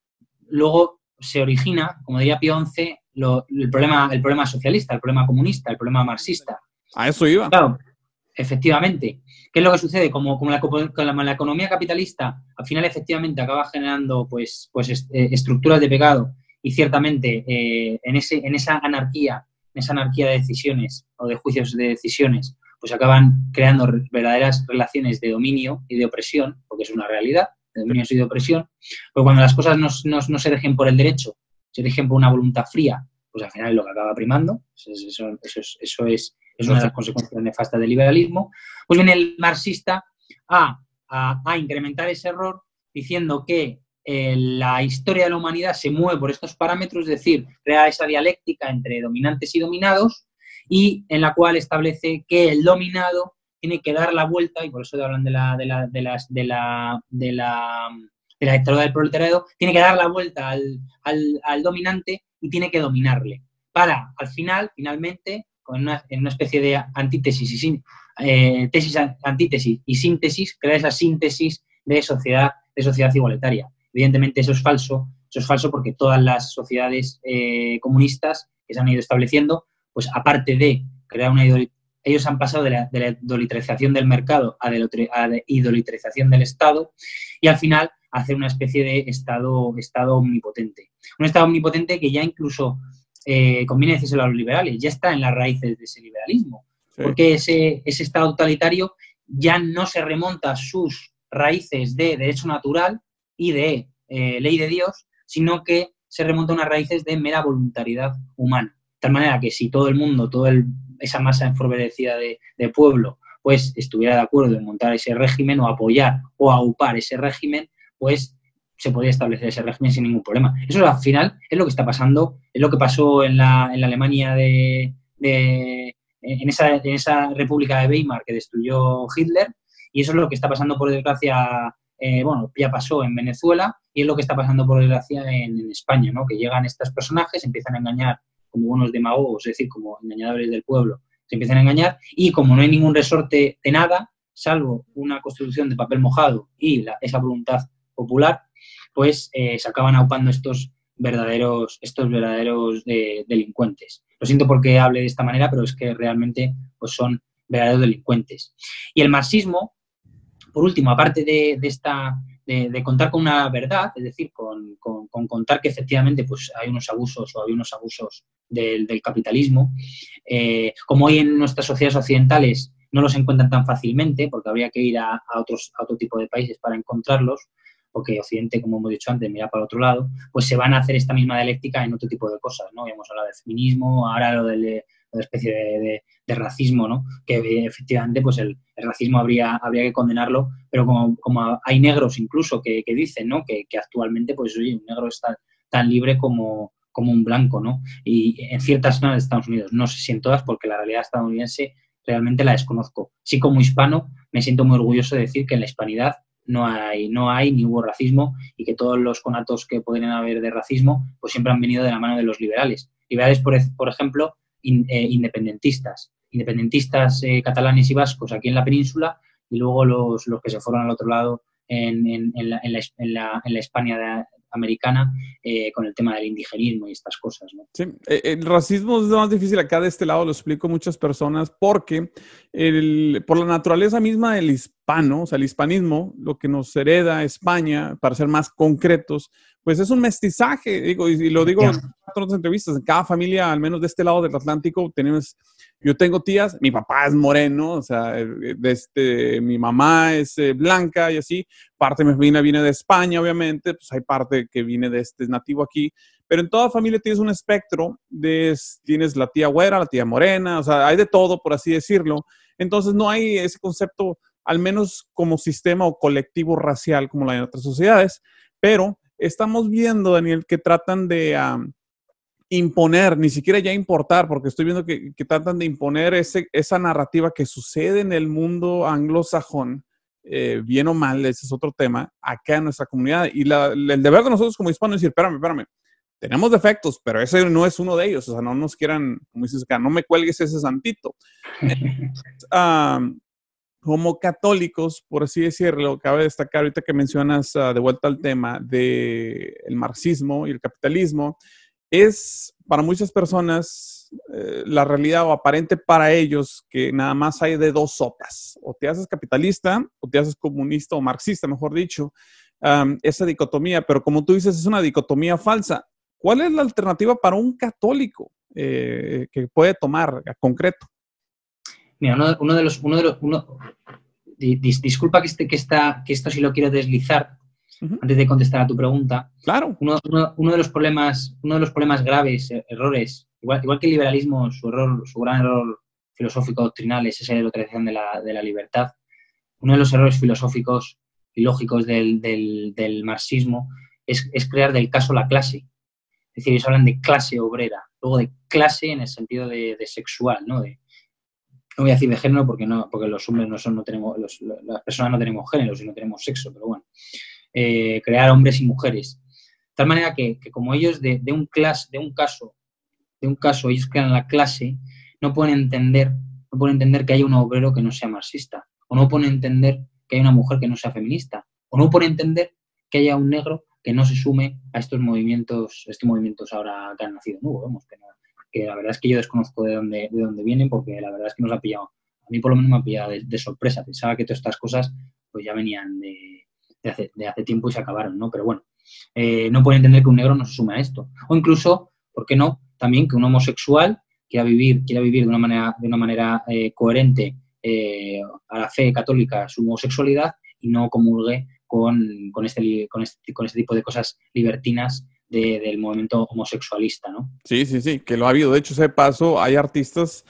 luego se origina, como diría Pío once, lo, el, problema, el problema socialista, el problema comunista, el problema marxista. A eso iba. Claro, efectivamente. ¿Qué es lo que sucede? Como, como, la, como la, la economía capitalista al final efectivamente acaba generando pues, pues est, eh, estructuras de pecado y ciertamente eh, en, ese, en esa anarquía, en esa anarquía de decisiones o de juicios de decisiones, pues acaban creando verdaderas relaciones de dominio y de opresión, porque es una realidad, de dominio y de opresión, pero cuando las cosas no, no, no se rigen por el derecho, se rigen por una voluntad fría, pues al final es lo que acaba primando. Eso, eso, eso, es, eso es, es una de las consecuencias nefastas del liberalismo. Pues viene el marxista a, a, a incrementar ese error diciendo que eh, la historia de la humanidad se mueve por estos parámetros, es decir, crea esa dialéctica entre dominantes y dominados y en la cual establece que el dominado tiene que dar la vuelta, y por eso hablan de la, de la, de las, de la, de la, de la dictadura del proletariado, tiene que dar la vuelta al, al, al dominante y tiene que dominarle, para, al final, finalmente, con una, en una especie de antítesis y eh, tesis, antítesis y síntesis, crear esa síntesis de sociedad, de sociedad igualitaria. Evidentemente eso es falso, eso es falso porque todas las sociedades eh, comunistas que se han ido estableciendo, pues aparte de crear una idolatrización, ellos han pasado de la, de la idolatrización del mercado a la idolatrización del Estado y al final hacer una especie de estado, estado omnipotente. Un estado omnipotente que ya incluso, eh, conviene decírselo a los liberales, ya está en las raíces de ese liberalismo. Sí. Porque ese, ese estado totalitario ya no se remonta a sus raíces de derecho natural y de eh, ley de Dios, sino que se remonta a unas raíces de mera voluntariedad humana. De tal manera que si todo el mundo, toda esa masa enfurecida de, de pueblo, pues estuviera de acuerdo en montar ese régimen o apoyar o aupar ese régimen, pues se podría establecer ese régimen sin ningún problema. Eso al final es lo que está pasando, es lo que pasó en la, en la Alemania de, de en, esa, en esa República de Weimar que destruyó Hitler, y eso es lo que está pasando, por desgracia, eh, bueno, ya pasó en Venezuela, y es lo que está pasando, por desgracia, en, en España, ¿no? Que llegan estos personajes, empiezan a engañar como buenos demagogos, es decir, como engañadores del pueblo, se empiezan a engañar, y como no hay ningún resorte de nada, salvo una constitución de papel mojado y la, esa voluntad popular, pues eh, se acaban aupando estos verdaderos, estos verdaderos eh, delincuentes. Lo siento porque hable de esta manera, pero es que realmente pues, son verdaderos delincuentes. Y el marxismo, por último, aparte de, de esta... De, de contar con una verdad, es decir, con, con, con contar que efectivamente pues, hay unos abusos o hay unos abusos del, del capitalismo, eh, como hoy en nuestras sociedades occidentales no los encuentran tan fácilmente, porque habría que ir a, a, otros, a otro tipo de países para encontrarlos, porque Occidente, como hemos dicho antes, mira para otro lado, pues se van a hacer esta misma dialéctica en otro tipo de cosas, ¿no? Hemos hablado de feminismo, ahora lo de una especie de, de, de racismo, ¿no? Que eh, efectivamente pues el, el racismo habría, habría que condenarlo, pero como, como hay negros incluso que, que dicen, ¿no? Que, que actualmente pues oye, un negro está tan libre como, como un blanco, ¿no? Y en ciertas zonas de Estados Unidos, no sé si en todas, porque la realidad estadounidense realmente la desconozco. Sí, como hispano me siento muy orgulloso de decir que en la hispanidad no hay, no hay ni hubo racismo, y que todos los conatos que podrían haber de racismo pues siempre han venido de la mano de los liberales. Liberales, por, por ejemplo, in, eh, independentistas. Independentistas eh, catalanes y vascos aquí en la península, y luego los, los que se fueron al otro lado en, en, en, la, en, la, en, la, en la España de, americana eh, con el tema del indigenismo y estas cosas, ¿no? Sí, el racismo es más difícil acá de este lado, lo explico a muchas personas, porque el, por la naturaleza misma del hispano, o sea, el hispanismo, lo que nos hereda España, para ser más concretos, pues es un mestizaje, digo, y, y lo digo en otras entrevistas, en cada familia, al menos de este lado del Atlántico, tenemos, yo tengo tías, mi papá es moreno, o sea, de este, mi mamá es eh, blanca y así, parte de mi familia viene de España, obviamente, pues hay parte que viene de este nativo aquí, pero en toda familia tienes un espectro, de, tienes la tía güera, la tía morena, o sea, hay de todo, por así decirlo, entonces no hay ese concepto, al menos como sistema o colectivo racial como la de otras sociedades, pero estamos viendo, Daniel, que tratan de um, imponer, ni siquiera ya importar, porque estoy viendo que, que tratan de imponer ese, esa narrativa que sucede en el mundo anglosajón, eh, bien o mal, ese es otro tema, acá en nuestra comunidad. Y la, el deber de nosotros como hispanos es decir, espérame, espérame, tenemos defectos, pero ese no es uno de ellos, o sea, no nos quieran, como dices acá, no me cuelgues ese santito. um, Como católicos, por así decirlo, cabe destacar ahorita que mencionas uh, de vuelta al tema del marxismo y el capitalismo, es para muchas personas eh, la realidad o aparente para ellos que nada más hay de dos sopas, o te haces capitalista o te haces comunista o marxista, mejor dicho, um, esa dicotomía, pero como tú dices, es una dicotomía falsa. ¿Cuál es la alternativa para un católico eh, que puede tomar a concreto? Mira, uno, uno de los... Uno de los uno, dis, disculpa que, este, que, esta, que esto sí lo quiero deslizar, uh-huh. antes de contestar a tu pregunta. Claro. Uno, uno, uno, de, los problemas, uno de los problemas graves, errores, igual, igual que el liberalismo, su, error, su gran error filosófico doctrinal es esa de la tradición de la, de la libertad. Uno de los errores filosóficos y lógicos del, del, del marxismo es, es crear del caso la clase. Es decir, ellos hablan de clase obrera, luego de clase en el sentido de, de sexual, ¿no? De, no voy a decir de género porque no, porque los hombres no son, no tenemos, los, las personas no tenemos género, sino tenemos sexo, pero bueno, eh, crear hombres y mujeres. De tal manera que, que como ellos de, de un clase, de un caso, de un caso, ellos crean la clase, no pueden entender, no pueden entender que haya un obrero que no sea marxista, o no pueden entender que haya una mujer que no sea feminista, o no pueden entender que haya un negro que no se sume a estos movimientos, estos movimientos ahora que han nacido nuevos, vamos, que, no, que la verdad es que yo desconozco de dónde, de dónde vienen, porque la verdad es que nos ha pillado, a mí por lo menos me ha pillado de, de sorpresa, pensaba que todas estas cosas pues ya venían de, de hace, de hace tiempo y se acabaron, ¿no? Pero bueno, eh, no pueden entender que un negro no se sume a esto. O incluso, ¿por qué no? También que un homosexual quiera vivir, quiera vivir de una manera, de una manera eh, coherente eh, a la fe católica su homosexualidad y no comulgue con, con, este, con, este, con este tipo de cosas libertinas de, del movimiento homosexualista, ¿no? Sí, sí, sí, que lo ha habido. De hecho, ese paso, hay artistas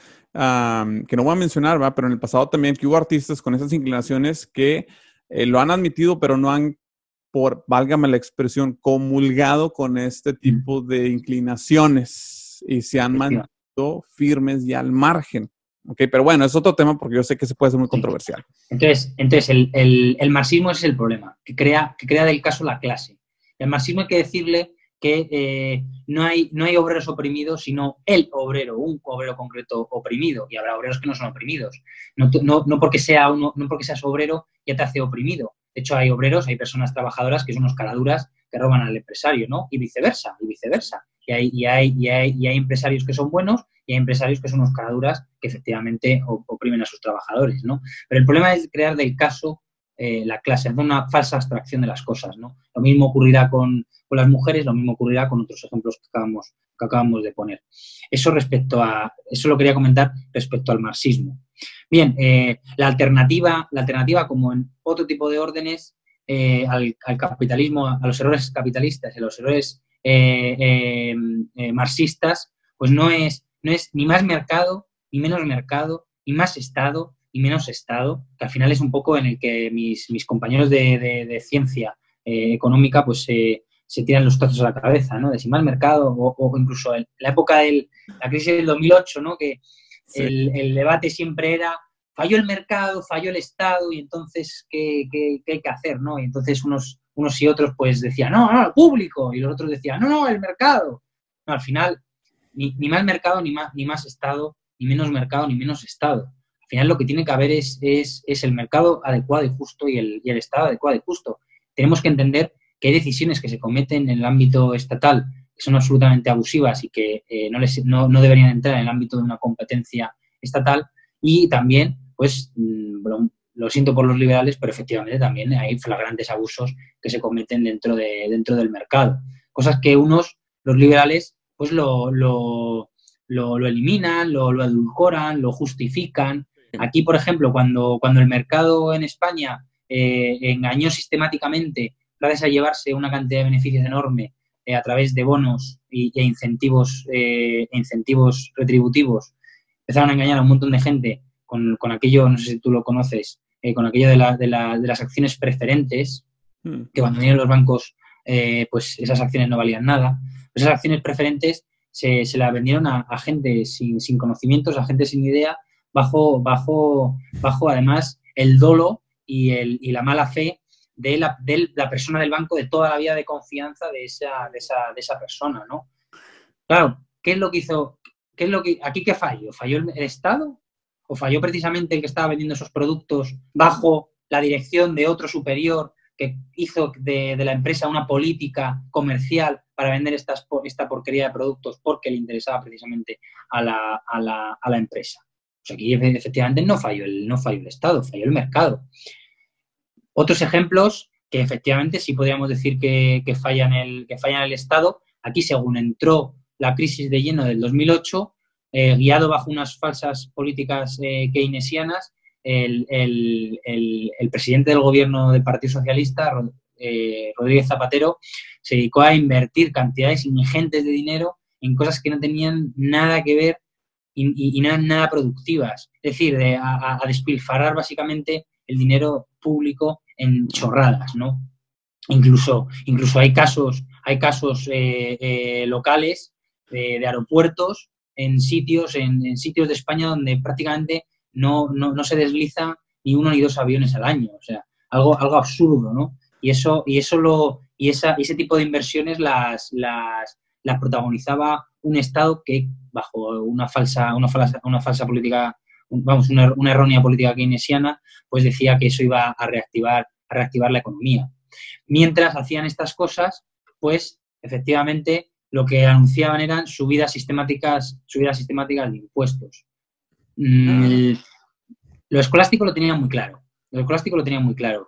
um, que no voy a mencionar, ¿verdad? Pero en el pasado también que hubo artistas con esas inclinaciones que eh, lo han admitido, pero no han, por, válgame la expresión, comulgado con este tipo de inclinaciones y se han mantenido firmes y al margen. Okay, pero bueno, es otro tema porque yo sé que se puede ser muy controversial. Entonces, entonces el, el, el marxismo es el problema, que crea, que crea del caso la clase. El marxismo hay que decirle que eh, no, hay, no hay obreros oprimidos, sino el obrero, un obrero concreto oprimido, y habrá obreros que no son oprimidos. No, no, no, porque, sea uno, no porque seas obrero ya te hace oprimido. De hecho, hay obreros, hay personas trabajadoras que son unos caraduras que roban al empresario, ¿no? Y viceversa, y viceversa. Y hay, y hay, y hay, y hay empresarios que son buenos y hay empresarios que son unos caraduras que efectivamente oprimen a sus trabajadores, ¿no? Pero el problema es crear del caso eh, la clase, hacer una falsa abstracción de las cosas, ¿no? Lo mismo ocurrirá con, con las mujeres, lo mismo ocurrirá con otros ejemplos que acabamos, que acabamos de poner. Eso respecto a, eso lo quería comentar respecto al marxismo. Bien, eh, la alternativa, la alternativa, como en otro tipo de órdenes, eh, al, al capitalismo, a los errores capitalistas y a los errores eh, eh, eh, marxistas, pues no es, no es ni más mercado, ni menos mercado, ni más Estado, ni menos Estado, que al final es un poco en el que mis, mis compañeros de, de, de ciencia eh, económica pues eh, se tiran los trazos a la cabeza, ¿no? De si más mercado o, o incluso en la época de la crisis del dos mil ocho, ¿no? Que sí. el, el debate siempre era falló el mercado, falló el Estado y entonces ¿qué, qué, qué hay que hacer, ¿no? Y entonces unos, unos y otros pues decían, no, no, el público, y los otros decían, no, no, el mercado. No, al final, ni, ni más mercado, ni más, ni más Estado, ni menos mercado, ni menos Estado. Al final lo que tiene que haber es, es, es el mercado adecuado y justo y el, y el Estado adecuado y justo. Tenemos que entender que hay decisiones que se cometen en el ámbito estatal que son absolutamente abusivas y que eh, no, les, no, no deberían entrar en el ámbito de una competencia estatal y también, pues, lo, lo siento por los liberales, pero efectivamente también hay flagrantes abusos que se cometen dentro, de, dentro del mercado. Cosas que unos, los liberales, pues lo, lo, lo, lo eliminan, lo, lo edulcoran, lo justifican. Aquí, por ejemplo, cuando, cuando el mercado en España eh, engañó sistemáticamente gracias a llevarse una cantidad de beneficios enorme eh, a través de bonos y, e incentivos, eh, incentivos retributivos, empezaron a engañar a un montón de gente con, con aquello, no sé si tú lo conoces, eh, con aquello de, la, de, la, de las acciones preferentes, mm. que cuando vinieron los bancos, eh, pues esas acciones no valían nada. Esas acciones preferentes se, se las vendieron a, a gente sin, sin conocimientos, a gente sin idea, bajo, bajo, bajo además el dolo y, el, y la mala fe de la, de la persona del banco, de toda la vida de confianza de esa, de esa, de esa persona, ¿no? Claro, ¿qué es lo que hizo? ¿Qué es lo que, aquí qué falló? ¿Falló el, el Estado? ¿O falló precisamente el que estaba vendiendo esos productos bajo la dirección de otro superior que hizo de, de la empresa una política comercial para vender estas, esta porquería de productos porque le interesaba precisamente a la, a la, a la empresa? Pues aquí efectivamente no falló, el, no falló el Estado, falló el mercado. Otros ejemplos que efectivamente sí podríamos decir que, que, fallan el, que fallan el Estado. Aquí, según entró la crisis de lleno del dos mil ocho, eh, guiado bajo unas falsas políticas eh, keynesianas, el, el, el, el presidente del gobierno del Partido Socialista, eh, Rodríguez Zapatero, se dedicó a invertir cantidades ingentes de dinero en cosas que no tenían nada que ver y, y, y nada, nada productivas. Es decir, de, a, a despilfarrar básicamente el dinero público en chorradas, ¿no? Incluso, incluso hay casos, hay casos eh, eh, locales de, de aeropuertos en sitios, en, en sitios de España donde prácticamente no, no, no se desliza ni uno ni dos aviones al año. O sea, algo, algo absurdo, ¿no? Y eso, y eso lo, y esa, ese tipo de inversiones las, las, las protagonizaba un Estado que, bajo una falsa, una falsa, una falsa política, vamos, una, una errónea política keynesiana, pues decía que eso iba a reactivar, a reactivar la economía. Mientras hacían estas cosas, pues efectivamente lo que anunciaban eran subidas sistemáticas, subidas sistemáticas de impuestos. Mm, lo escolástico lo tenía muy claro. Lo escolástico lo tenía muy claro.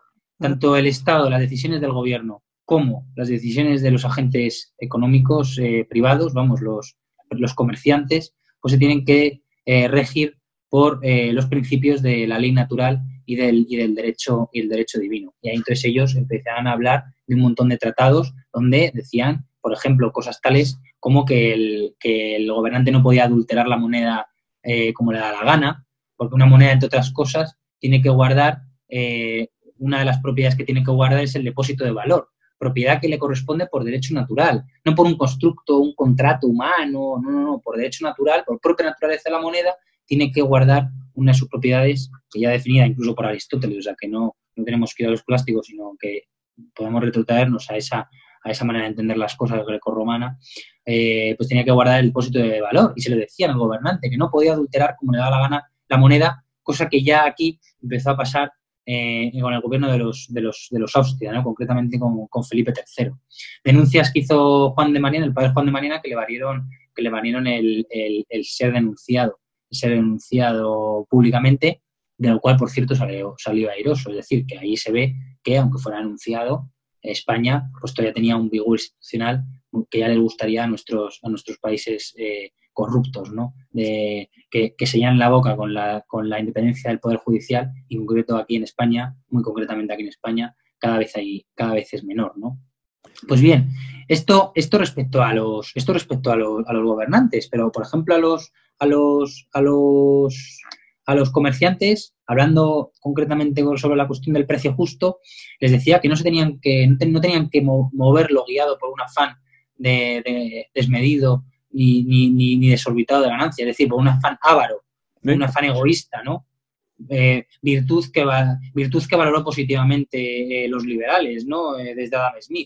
tanto el Estado, las decisiones del gobierno, como las decisiones de los agentes económicos eh, privados, vamos, los, los comerciantes, pues se tienen que eh, regir por eh, los principios de la ley natural y del, y del derecho y el derecho divino. Y ahí entonces ellos empezaron a hablar de un montón de tratados donde decían, por ejemplo, cosas tales como que el, que el gobernante no podía adulterar la moneda eh, como le da la gana, porque una moneda, entre otras cosas, tiene que guardar, eh, una de las propiedades que tiene que guardar es el depósito de valor, propiedad que le corresponde por derecho natural, no por un constructo, un contrato humano, no, no, no, por derecho natural, por propia naturaleza de la moneda, tiene que guardar una de sus propiedades que ya definida incluso por Aristóteles, o sea que no, no tenemos que ir a los plásticos, sino que podemos retrotraernos a esa, a esa manera de entender las cosas grecorromana, eh, pues tenía que guardar el depósito de valor y se le decía al gobernante que no podía adulterar como le daba la gana la moneda, cosa que ya aquí empezó a pasar eh, con el gobierno de los, de los, de los Austria, ¿no? Concretamente con, con Felipe tercero. Denuncias que hizo Juan de Mariana, el padre Juan de Mariana, que le valieron, que le valieron el, el, el ser denunciado, el ser denunciado públicamente, de lo cual, por cierto, salió, salió airoso. Es decir, que ahí se ve que, aunque fuera anunciado, España pues todavía tenía un vigor institucional que ya les gustaría a nuestros, a nuestros países eh, corruptos, ¿no? De, que, que se llenan la boca con la, con la independencia del Poder Judicial, y en concreto aquí en España, muy concretamente aquí en España, cada vez, hay, cada vez es menor, ¿no? Pues bien, esto, esto respecto a los, esto respecto a los, a los gobernantes, pero por ejemplo a los, a los, a los, a los comerciantes, hablando concretamente sobre la cuestión del precio justo, les decía que no se tenían que, no tenían que moverlo guiado por un afán de, de desmedido ni, ni, ni, ni desorbitado de ganancia, es decir, por un afán avaro, ¿sí? Un afán egoísta, ¿no? Eh, virtud, que va, virtud que valoró positivamente eh, los liberales, ¿no? Eh, desde Adam Smith.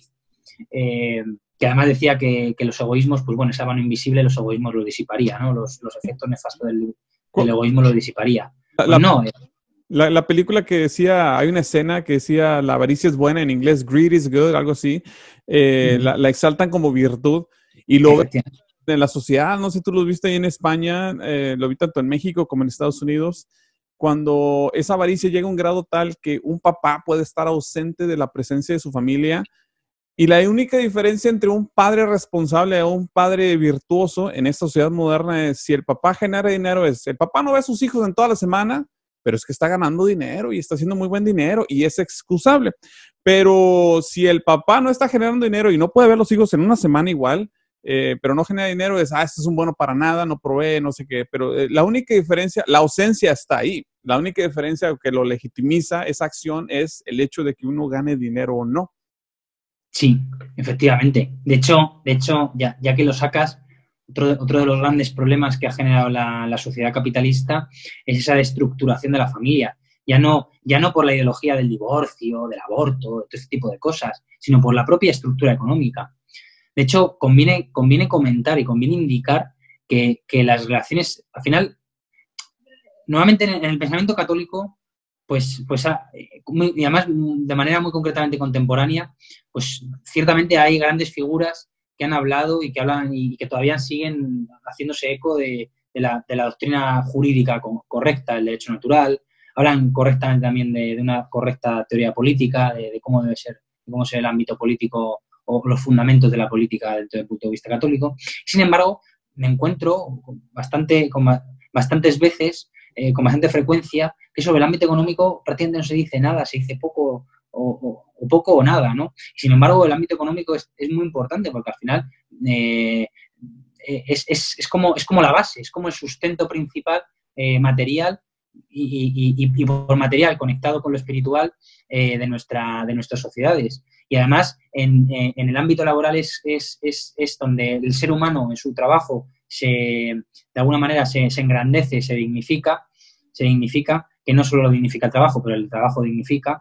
Eh, que además decía que, que los egoísmos, pues bueno, esa mano invisible, los egoísmos los disiparía, ¿no? Los, los efectos nefastos del, del egoísmo los disiparía. Pues la, no. La, la película que decía, hay una escena que decía la avaricia es buena, en inglés greed is good, algo así, eh, mm. la, la exaltan como virtud y lo ven en la sociedad, no sé, tú lo viste ahí en España, eh, lo vi tanto en México como en Estados Unidos, cuando esa avaricia llega a un grado tal que un papá puede estar ausente de la presencia de su familia. Y la única diferencia entre un padre responsable y un padre virtuoso en esta sociedad moderna es si el papá genera dinero, es el papá no ve a sus hijos en toda la semana, pero es que está ganando dinero y está haciendo muy buen dinero y es excusable. Pero si el papá no está generando dinero y no puede ver a los hijos en una semana igual, eh, pero no genera dinero, es, ah, este es un bueno para nada, no provee, no sé qué. Pero eh, la única diferencia, la ausencia está ahí. La única diferencia que lo legitimiza esa acción es el hecho de que uno gane dinero o no. Sí, efectivamente. De hecho, de hecho ya, ya que lo sacas, otro, otro de los grandes problemas que ha generado la, la sociedad capitalista es esa destructuración de la familia. Ya no, ya no por la ideología del divorcio, del aborto, todo este tipo de cosas, sino por la propia estructura económica. De hecho, conviene, conviene comentar y conviene indicar que, que las relaciones, al final, nuevamente en el pensamiento católico, pues, pues y además de manera muy concretamente contemporánea, pues ciertamente hay grandes figuras que han hablado y que hablan y que todavía siguen haciéndose eco de, de, la, de la doctrina jurídica correcta, del derecho natural, hablan correctamente también de, de una correcta teoría política, de, de cómo debe ser, de cómo ser el ámbito político o los fundamentos de la política desde el punto de vista católico. Sin embargo, me encuentro bastante, con bastantes veces, eh, con bastante frecuencia, que sobre el ámbito económico prácticamente no se dice nada, se dice poco o, o, o poco o nada, ¿no? Sin embargo, el ámbito económico es, es muy importante porque al final eh, es, es, es, como, es como la base, es como el sustento principal eh, material y, y, y, y por material conectado con lo espiritual eh, de, nuestra, de nuestras sociedades. Y además, en, en el ámbito laboral es, es, es, es donde el ser humano en su trabajo se, de alguna manera se, se engrandece, se dignifica, se dignifica, que no solo lo dignifica el trabajo, pero el trabajo dignifica.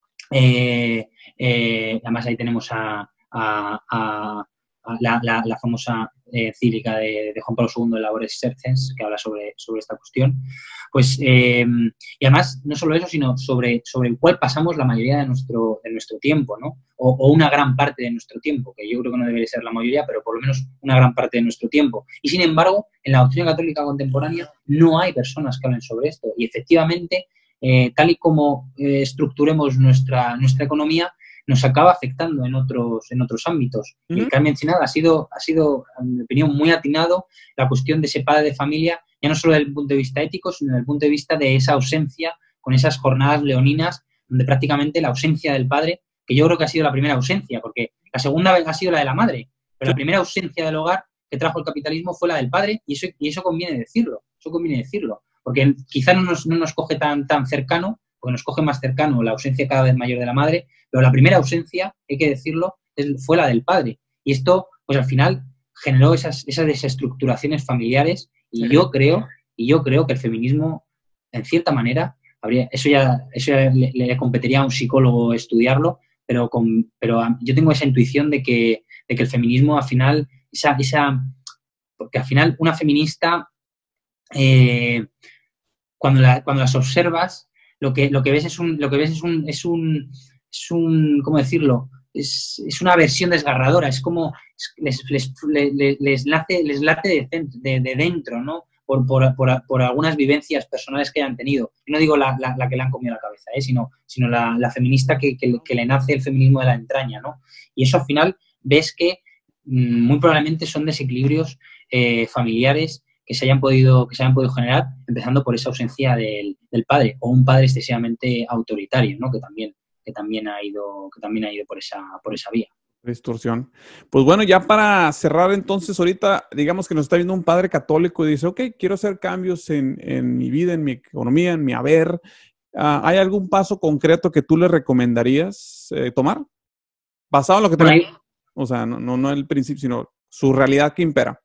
Eh, eh, además, ahí tenemos a, a, a, a la, la, la famosa eh, encíclica de, de Juan Pablo segundo de Labores Exercens, que habla sobre, sobre esta cuestión. Pues, eh, y además, no solo eso, sino sobre, sobre el cual pasamos la mayoría de nuestro, de nuestro tiempo, ¿no? O, o una gran parte de nuestro tiempo, que yo creo que no debería ser la mayoría, pero por lo menos una gran parte de nuestro tiempo. Y sin embargo, en la doctrina católica contemporánea no hay personas que hablen sobre esto. Y efectivamente, eh, tal y como eh, estructuremos nuestra, nuestra economía, nos acaba afectando en otros, en otros ámbitos. Uh-huh. Y el que ha mencionado ha sido, ha sido, en mi opinión, muy atinado la cuestión de ese padre de familia, ya no solo desde el punto de vista ético, sino desde el punto de vista de esa ausencia, con esas jornadas leoninas, donde prácticamente la ausencia del padre, que yo creo que ha sido la primera ausencia, porque la segunda ha sido la de la madre, pero la primera ausencia del hogar que trajo el capitalismo fue la del padre, y eso, y eso conviene decirlo, eso conviene decirlo, porque quizá no nos, no nos coge tan, tan cercano, porque nos coge más cercano la ausencia cada vez mayor de la madre, pero la primera ausencia, hay que decirlo, fue la del padre. Y esto, pues al final, generó esas, esas desestructuraciones familiares, y sí. yo creo, y yo creo que el feminismo, en cierta manera, habría, eso ya, eso ya le, le competiría a un psicólogo estudiarlo, pero, con, pero yo tengo esa intuición de que, de que el feminismo, al final, esa, esa, porque al final una feminista, eh, cuando, la, cuando las observas, lo que, lo que ves es un, lo que ves es un, es un, es un ¿cómo decirlo? Es, es una versión desgarradora, es como les, les, les, les late, les late de, de, de dentro, ¿no? Por, por, por, por algunas vivencias personales que hayan tenido. Y no digo la, la, la que le han comido la cabeza, ¿eh? sino, sino la, la feminista que, que, que le nace el feminismo de la entraña, ¿no? Y eso al final ves que mmm, muy probablemente son desequilibrios eh, familiares que se hayan podido, que se hayan podido generar, empezando por esa ausencia del, del padre, o un padre excesivamente autoritario, ¿no? Que también, que también ha ido, que también ha ido por esa, por esa vía. Distorsión. Pues bueno, ya para cerrar entonces, ahorita digamos que nos está viendo un padre católico y dice, ok, quiero hacer cambios en, en mi vida, en mi economía, en mi haber. Uh, ¿Hay algún paso concreto que tú le recomendarías eh, tomar? Basado en lo que te... Bueno, O sea, no, no, no el principio, sino su realidad que impera.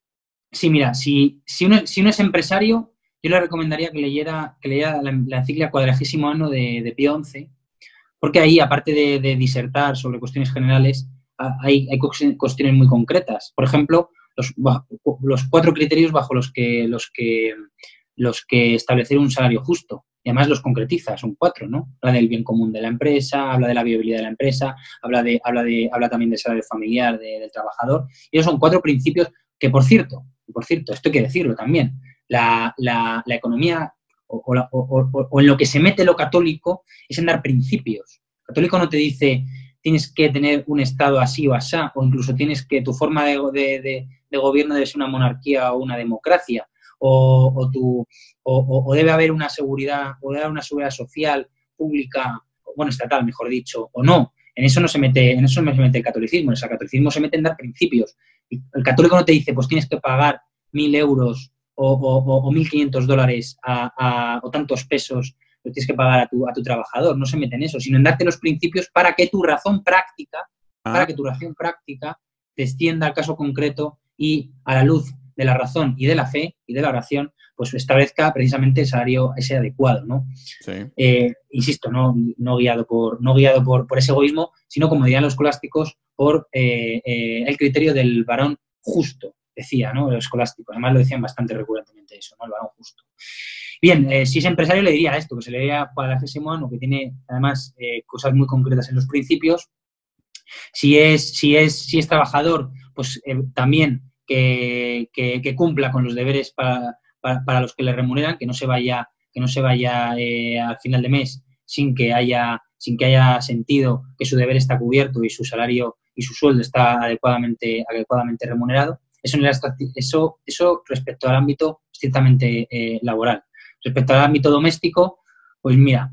Sí, mira, si, si, uno, si uno es empresario, yo le recomendaría que leyera, que leyera la, la encíclica Cuadragésimo Anno de, de Pío once, porque ahí, aparte de, de disertar sobre cuestiones generales, hay, hay cuestiones muy concretas. Por ejemplo, los, los cuatro criterios bajo los que, los, que, los que establecer un salario justo. Y además los concretiza, son cuatro, ¿no? Habla del bien común de la empresa, habla de la viabilidad de la empresa, habla, de, habla, de, habla también del salario familiar de, del trabajador. Y esos son cuatro principios que, por cierto, por cierto, esto hay que decirlo también, la, la, la economía o, o, o, o en lo que se mete lo católico es en dar principios. El católico no te dice tienes que tener un Estado así o asá, o incluso tienes que tu forma de, de, de, de gobierno debe ser una monarquía o una democracia, o, o, tu, o, o debe haber una seguridad, o debe haber una seguridad social, pública, bueno, estatal, mejor dicho, o no. En eso no se mete, en eso no se mete el catolicismo, en el catolicismo se mete en dar principios. El católico no te dice, pues tienes que pagar mil euros o, o, o mil quinientos dólares a, a, o tantos pesos lo tienes que pagar a tu, a tu trabajador. No se mete en eso, sino en darte los principios para que tu razón práctica, ah. para que tu razón práctica te extienda al caso concreto y a la luz de la razón y de la fe y de la oración, pues establezca precisamente el salario ese adecuado, ¿no? Sí. Eh, insisto, no, no guiado, por, no guiado por, por ese egoísmo, sino, como dirían los escolásticos, por eh, eh, el criterio del varón justo, decía, ¿no? Los escolásticos. Además lo decían bastante recurrentemente eso, ¿no? El varón justo. Bien, eh, si es empresario le diría esto, que se le diría Cuadragésimo Anno, que tiene además eh, cosas muy concretas en los principios. Si es, si es, si es trabajador, pues eh, también que, que, que cumpla con los deberes para, para, para los que le remuneran, que no se vaya, que no se vaya eh, al final de mes sin que haya, sin que haya sentido que su deber está cubierto y su salario y su sueldo está adecuadamente, adecuadamente remunerado. Eso, eso, eso respecto al ámbito estrictamente eh, laboral. Respecto al ámbito doméstico, pues mira,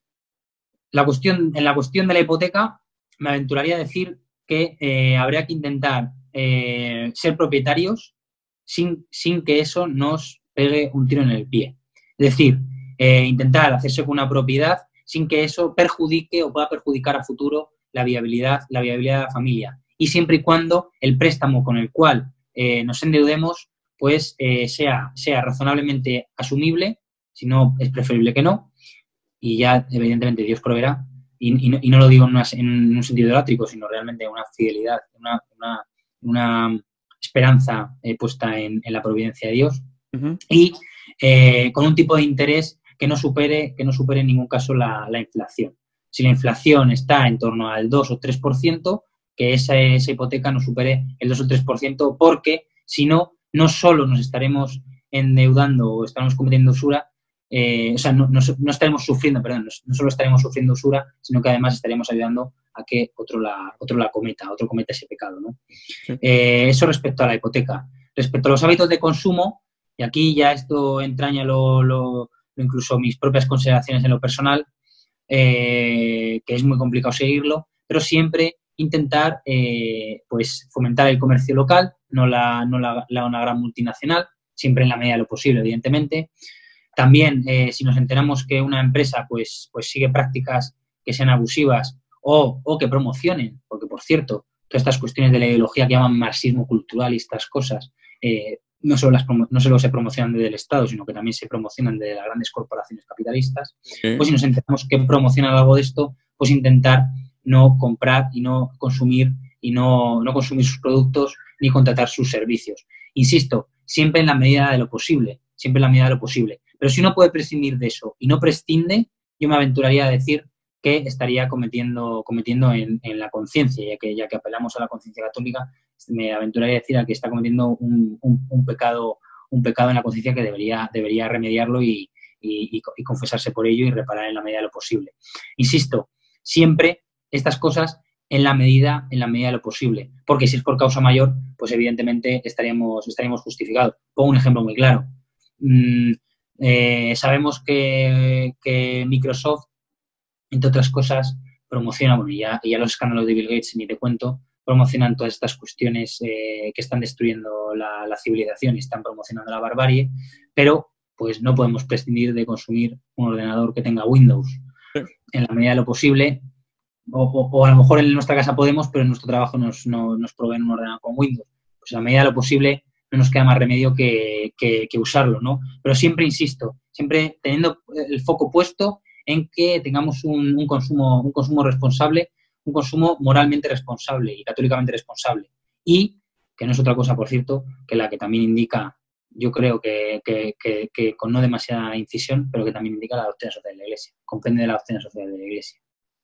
la cuestión, en la cuestión de la hipoteca me aventuraría a decir que eh, habría que intentar eh, ser propietarios sin, sin que eso nos pegue un tiro en el pie. Es decir, eh, intentar hacerse con una propiedad sin que eso perjudique o pueda perjudicar a futuro la viabilidad, la viabilidad de la familia. Y siempre y cuando el préstamo con el cual eh, nos endeudemos pues eh, sea, sea razonablemente asumible. Si no, es preferible que no. Y ya, evidentemente, Dios proveerá. Y, y, no, y no lo digo en, una, en un sentido elátrico, sino realmente una fidelidad, una, una, una esperanza eh, puesta en, en la providencia de Dios. Uh-huh. Y eh, con un tipo de interés que no supere, que no supere en ningún caso la, la inflación. Si la inflación está en torno al dos o tres por ciento, que esa, esa hipoteca no supere el dos o tres por ciento, porque si no, no solo nos estaremos endeudando o estamos cometiendo usura, eh, o sea, no, no, no estaremos sufriendo, perdón, no, no solo estaremos sufriendo usura, sino que además estaríamos ayudando a que otro la, otro la cometa, otro cometa ese pecado, ¿no? Sí. Eh, eso respecto a la hipoteca. Respecto a los hábitos de consumo, y aquí ya esto entraña lo, lo, lo incluso mis propias consideraciones en lo personal, eh, que es muy complicado seguirlo, pero siempre intentar eh, pues fomentar el comercio local, no, la, no la, la, una gran multinacional, siempre en la medida de lo posible, evidentemente. También, eh, si nos enteramos que una empresa pues, pues sigue prácticas que sean abusivas o, o que promocionen, porque, por cierto, todas estas cuestiones de la ideología que llaman marxismo cultural y estas cosas, eh, no, solo las no solo se promocionan desde el Estado, sino que también se promocionan de las grandes corporaciones capitalistas. Okay. Pues si nos enteramos que promocionan algo de esto, pues intentar no comprar y no consumir y no, no consumir sus productos ni contratar sus servicios. Insisto, siempre en la medida de lo posible, siempre en la medida de lo posible. Pero si uno puede prescindir de eso y no prescinde, yo me aventuraría a decir que estaría cometiendo, cometiendo en, en la conciencia, ya que, ya que apelamos a la conciencia católica, me aventuraría a decir a que está cometiendo un, un, un pecado un pecado en la conciencia que debería, debería remediarlo y, y, y, y confesarse por ello y reparar en la medida de lo posible. Insisto, siempre estas cosas en la medida, en la medida de lo posible, porque si es por causa mayor, pues evidentemente estaríamos, estaríamos justificados. Pongo un ejemplo muy claro. Mm, eh, sabemos que, que Microsoft, entre otras cosas, promociona, bueno, y ya, y ya los escándalos de Bill Gates, ni te cuento, promocionan todas estas cuestiones eh, que están destruyendo la, la civilización y están promocionando la barbarie, pero pues no podemos prescindir de consumir un ordenador que tenga Windows. Sí. En la medida de lo posible, o, o, o a lo mejor en nuestra casa podemos, pero en nuestro trabajo nos, no, nos proveen un ordenador con Windows. Pues en la medida de lo posible no nos queda más remedio que, que, que usarlo, ¿no? Pero siempre, insisto, siempre teniendo el foco puesto en que tengamos un, un, consumo, un consumo responsable, un consumo moralmente responsable y católicamente responsable. Y que no es otra cosa, por cierto, que la que también indica, yo creo que, que, que, que con no demasiada incisión, pero que también indica la doctrina social de la Iglesia, comprende la doctrina social de la Iglesia.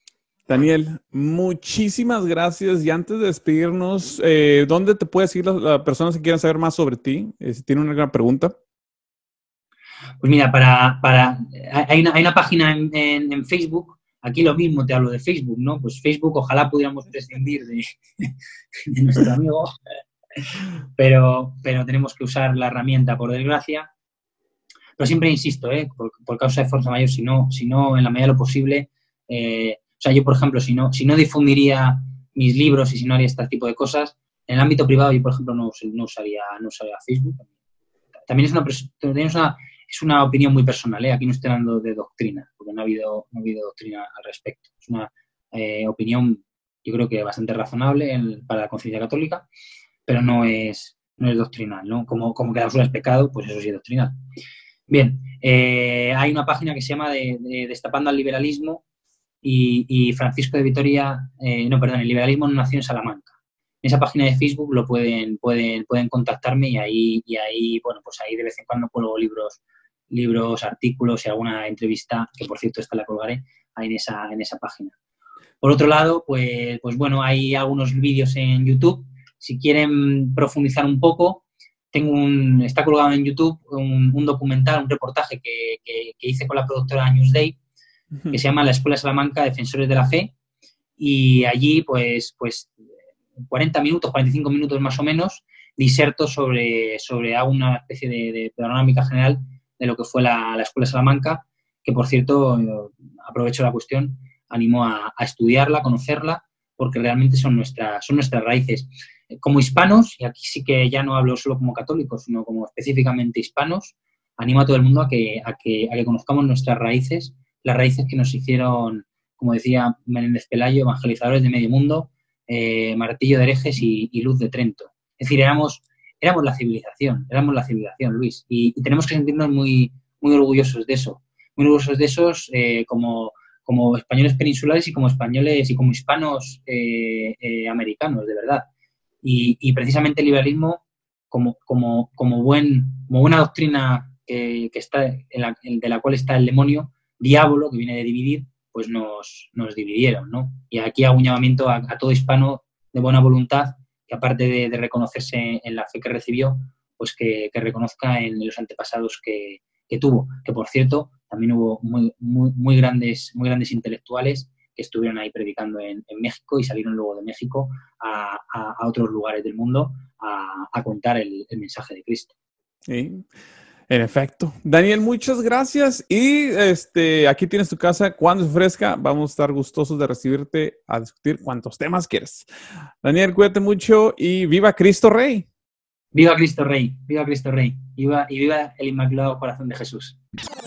Daniel, muchísimas gracias. Y antes de despedirnos, eh, ¿dónde te puede seguir las, las personas que quieran saber más sobre ti? Eh, si tienen una gran pregunta. Pues mira, para, para hay, una, hay una página en, en, en Facebook. Aquí lo mismo, te hablo de Facebook, ¿no? Pues Facebook, ojalá pudiéramos prescindir de, de nuestro amigo, pero, pero tenemos que usar la herramienta, por desgracia. Pero siempre insisto, ¿eh? por, por causa de fuerza mayor, si no, si no en la medida de lo posible, eh, o sea, yo, por ejemplo, si no, si no difundiría mis libros y si no haría este tipo de cosas, en el ámbito privado yo, por ejemplo, no, no, usaría, no usaría Facebook. También es una, también es una Es una opinión muy personal, ¿eh? Aquí no estoy hablando de doctrina, porque no ha habido, no ha habido doctrina al respecto. Es una eh, opinión, yo creo que bastante razonable en, para la conciencia católica, pero no es, no es doctrinal, ¿no? Como, como que la usura es pecado, pues eso sí es doctrinal. Bien, eh, hay una página que se llama de, de Destapando al Liberalismo y, y Francisco de Vitoria, eh, no, perdón, el liberalismo no nació en Salamanca. En esa página de Facebook lo pueden, pueden, pueden contactarme y ahí, y ahí, bueno, pues ahí de vez en cuando cuelgo libros libros, artículos y alguna entrevista, que por cierto esta la colgaré ahí en esa, en esa página. Por otro lado, pues, pues bueno, hay algunos vídeos en YouTube. Si quieren profundizar un poco, tengo un, está colgado en YouTube un, un documental, un reportaje que, que, que hice con la productora Newsday, uh-huh. que se llama La Escuela de Salamanca, Defensores de la Fe, y allí pues, pues cuarenta minutos, cuarenta y cinco minutos más o menos, diserto sobre, sobre una especie de, de panorámica general de lo que fue la, la Escuela de Salamanca, que, por cierto, aprovecho la cuestión, animo a, a estudiarla, a conocerla, porque realmente son, nuestra, son nuestras raíces. Como hispanos, y aquí sí que ya no hablo solo como católicos, sino como específicamente hispanos, animo a todo el mundo a que, a que, a que conozcamos nuestras raíces, las raíces que nos hicieron, como decía Menéndez Pelayo, evangelizadores de medio mundo, eh, martillo de herejes y, y luz de Trento. Es decir, éramos... Éramos la civilización, éramos la civilización, Luis, y, y tenemos que sentirnos muy, muy orgullosos de eso, muy orgullosos de esos eh, como, como españoles peninsulares y como españoles y como hispanos eh, eh, americanos, de verdad. Y, y precisamente el liberalismo, como, como, como, buen, como buena doctrina que, que está en la, de la cual está el demonio, diablo, que viene de dividir, pues nos, nos dividieron, ¿no? Y aquí hago un llamamiento a, a todo hispano de buena voluntad, que aparte de, de reconocerse en la fe que recibió, pues que, que reconozca en los antepasados que, que tuvo. Que, por cierto, también hubo muy, muy, muy, grandes, muy grandes intelectuales que estuvieron ahí predicando en, en México y salieron luego de México a, a, a otros lugares del mundo a, a contar el, el mensaje de Cristo. Sí. En efecto. Daniel, muchas gracias. Y este, aquí tienes tu casa. Cuando se ofrezca, vamos a estar gustosos de recibirte a discutir cuantos temas quieres. Daniel, cuídate mucho y viva Cristo Rey. Viva Cristo Rey, viva Cristo Rey, y viva, y viva el Inmaculado Corazón de Jesús.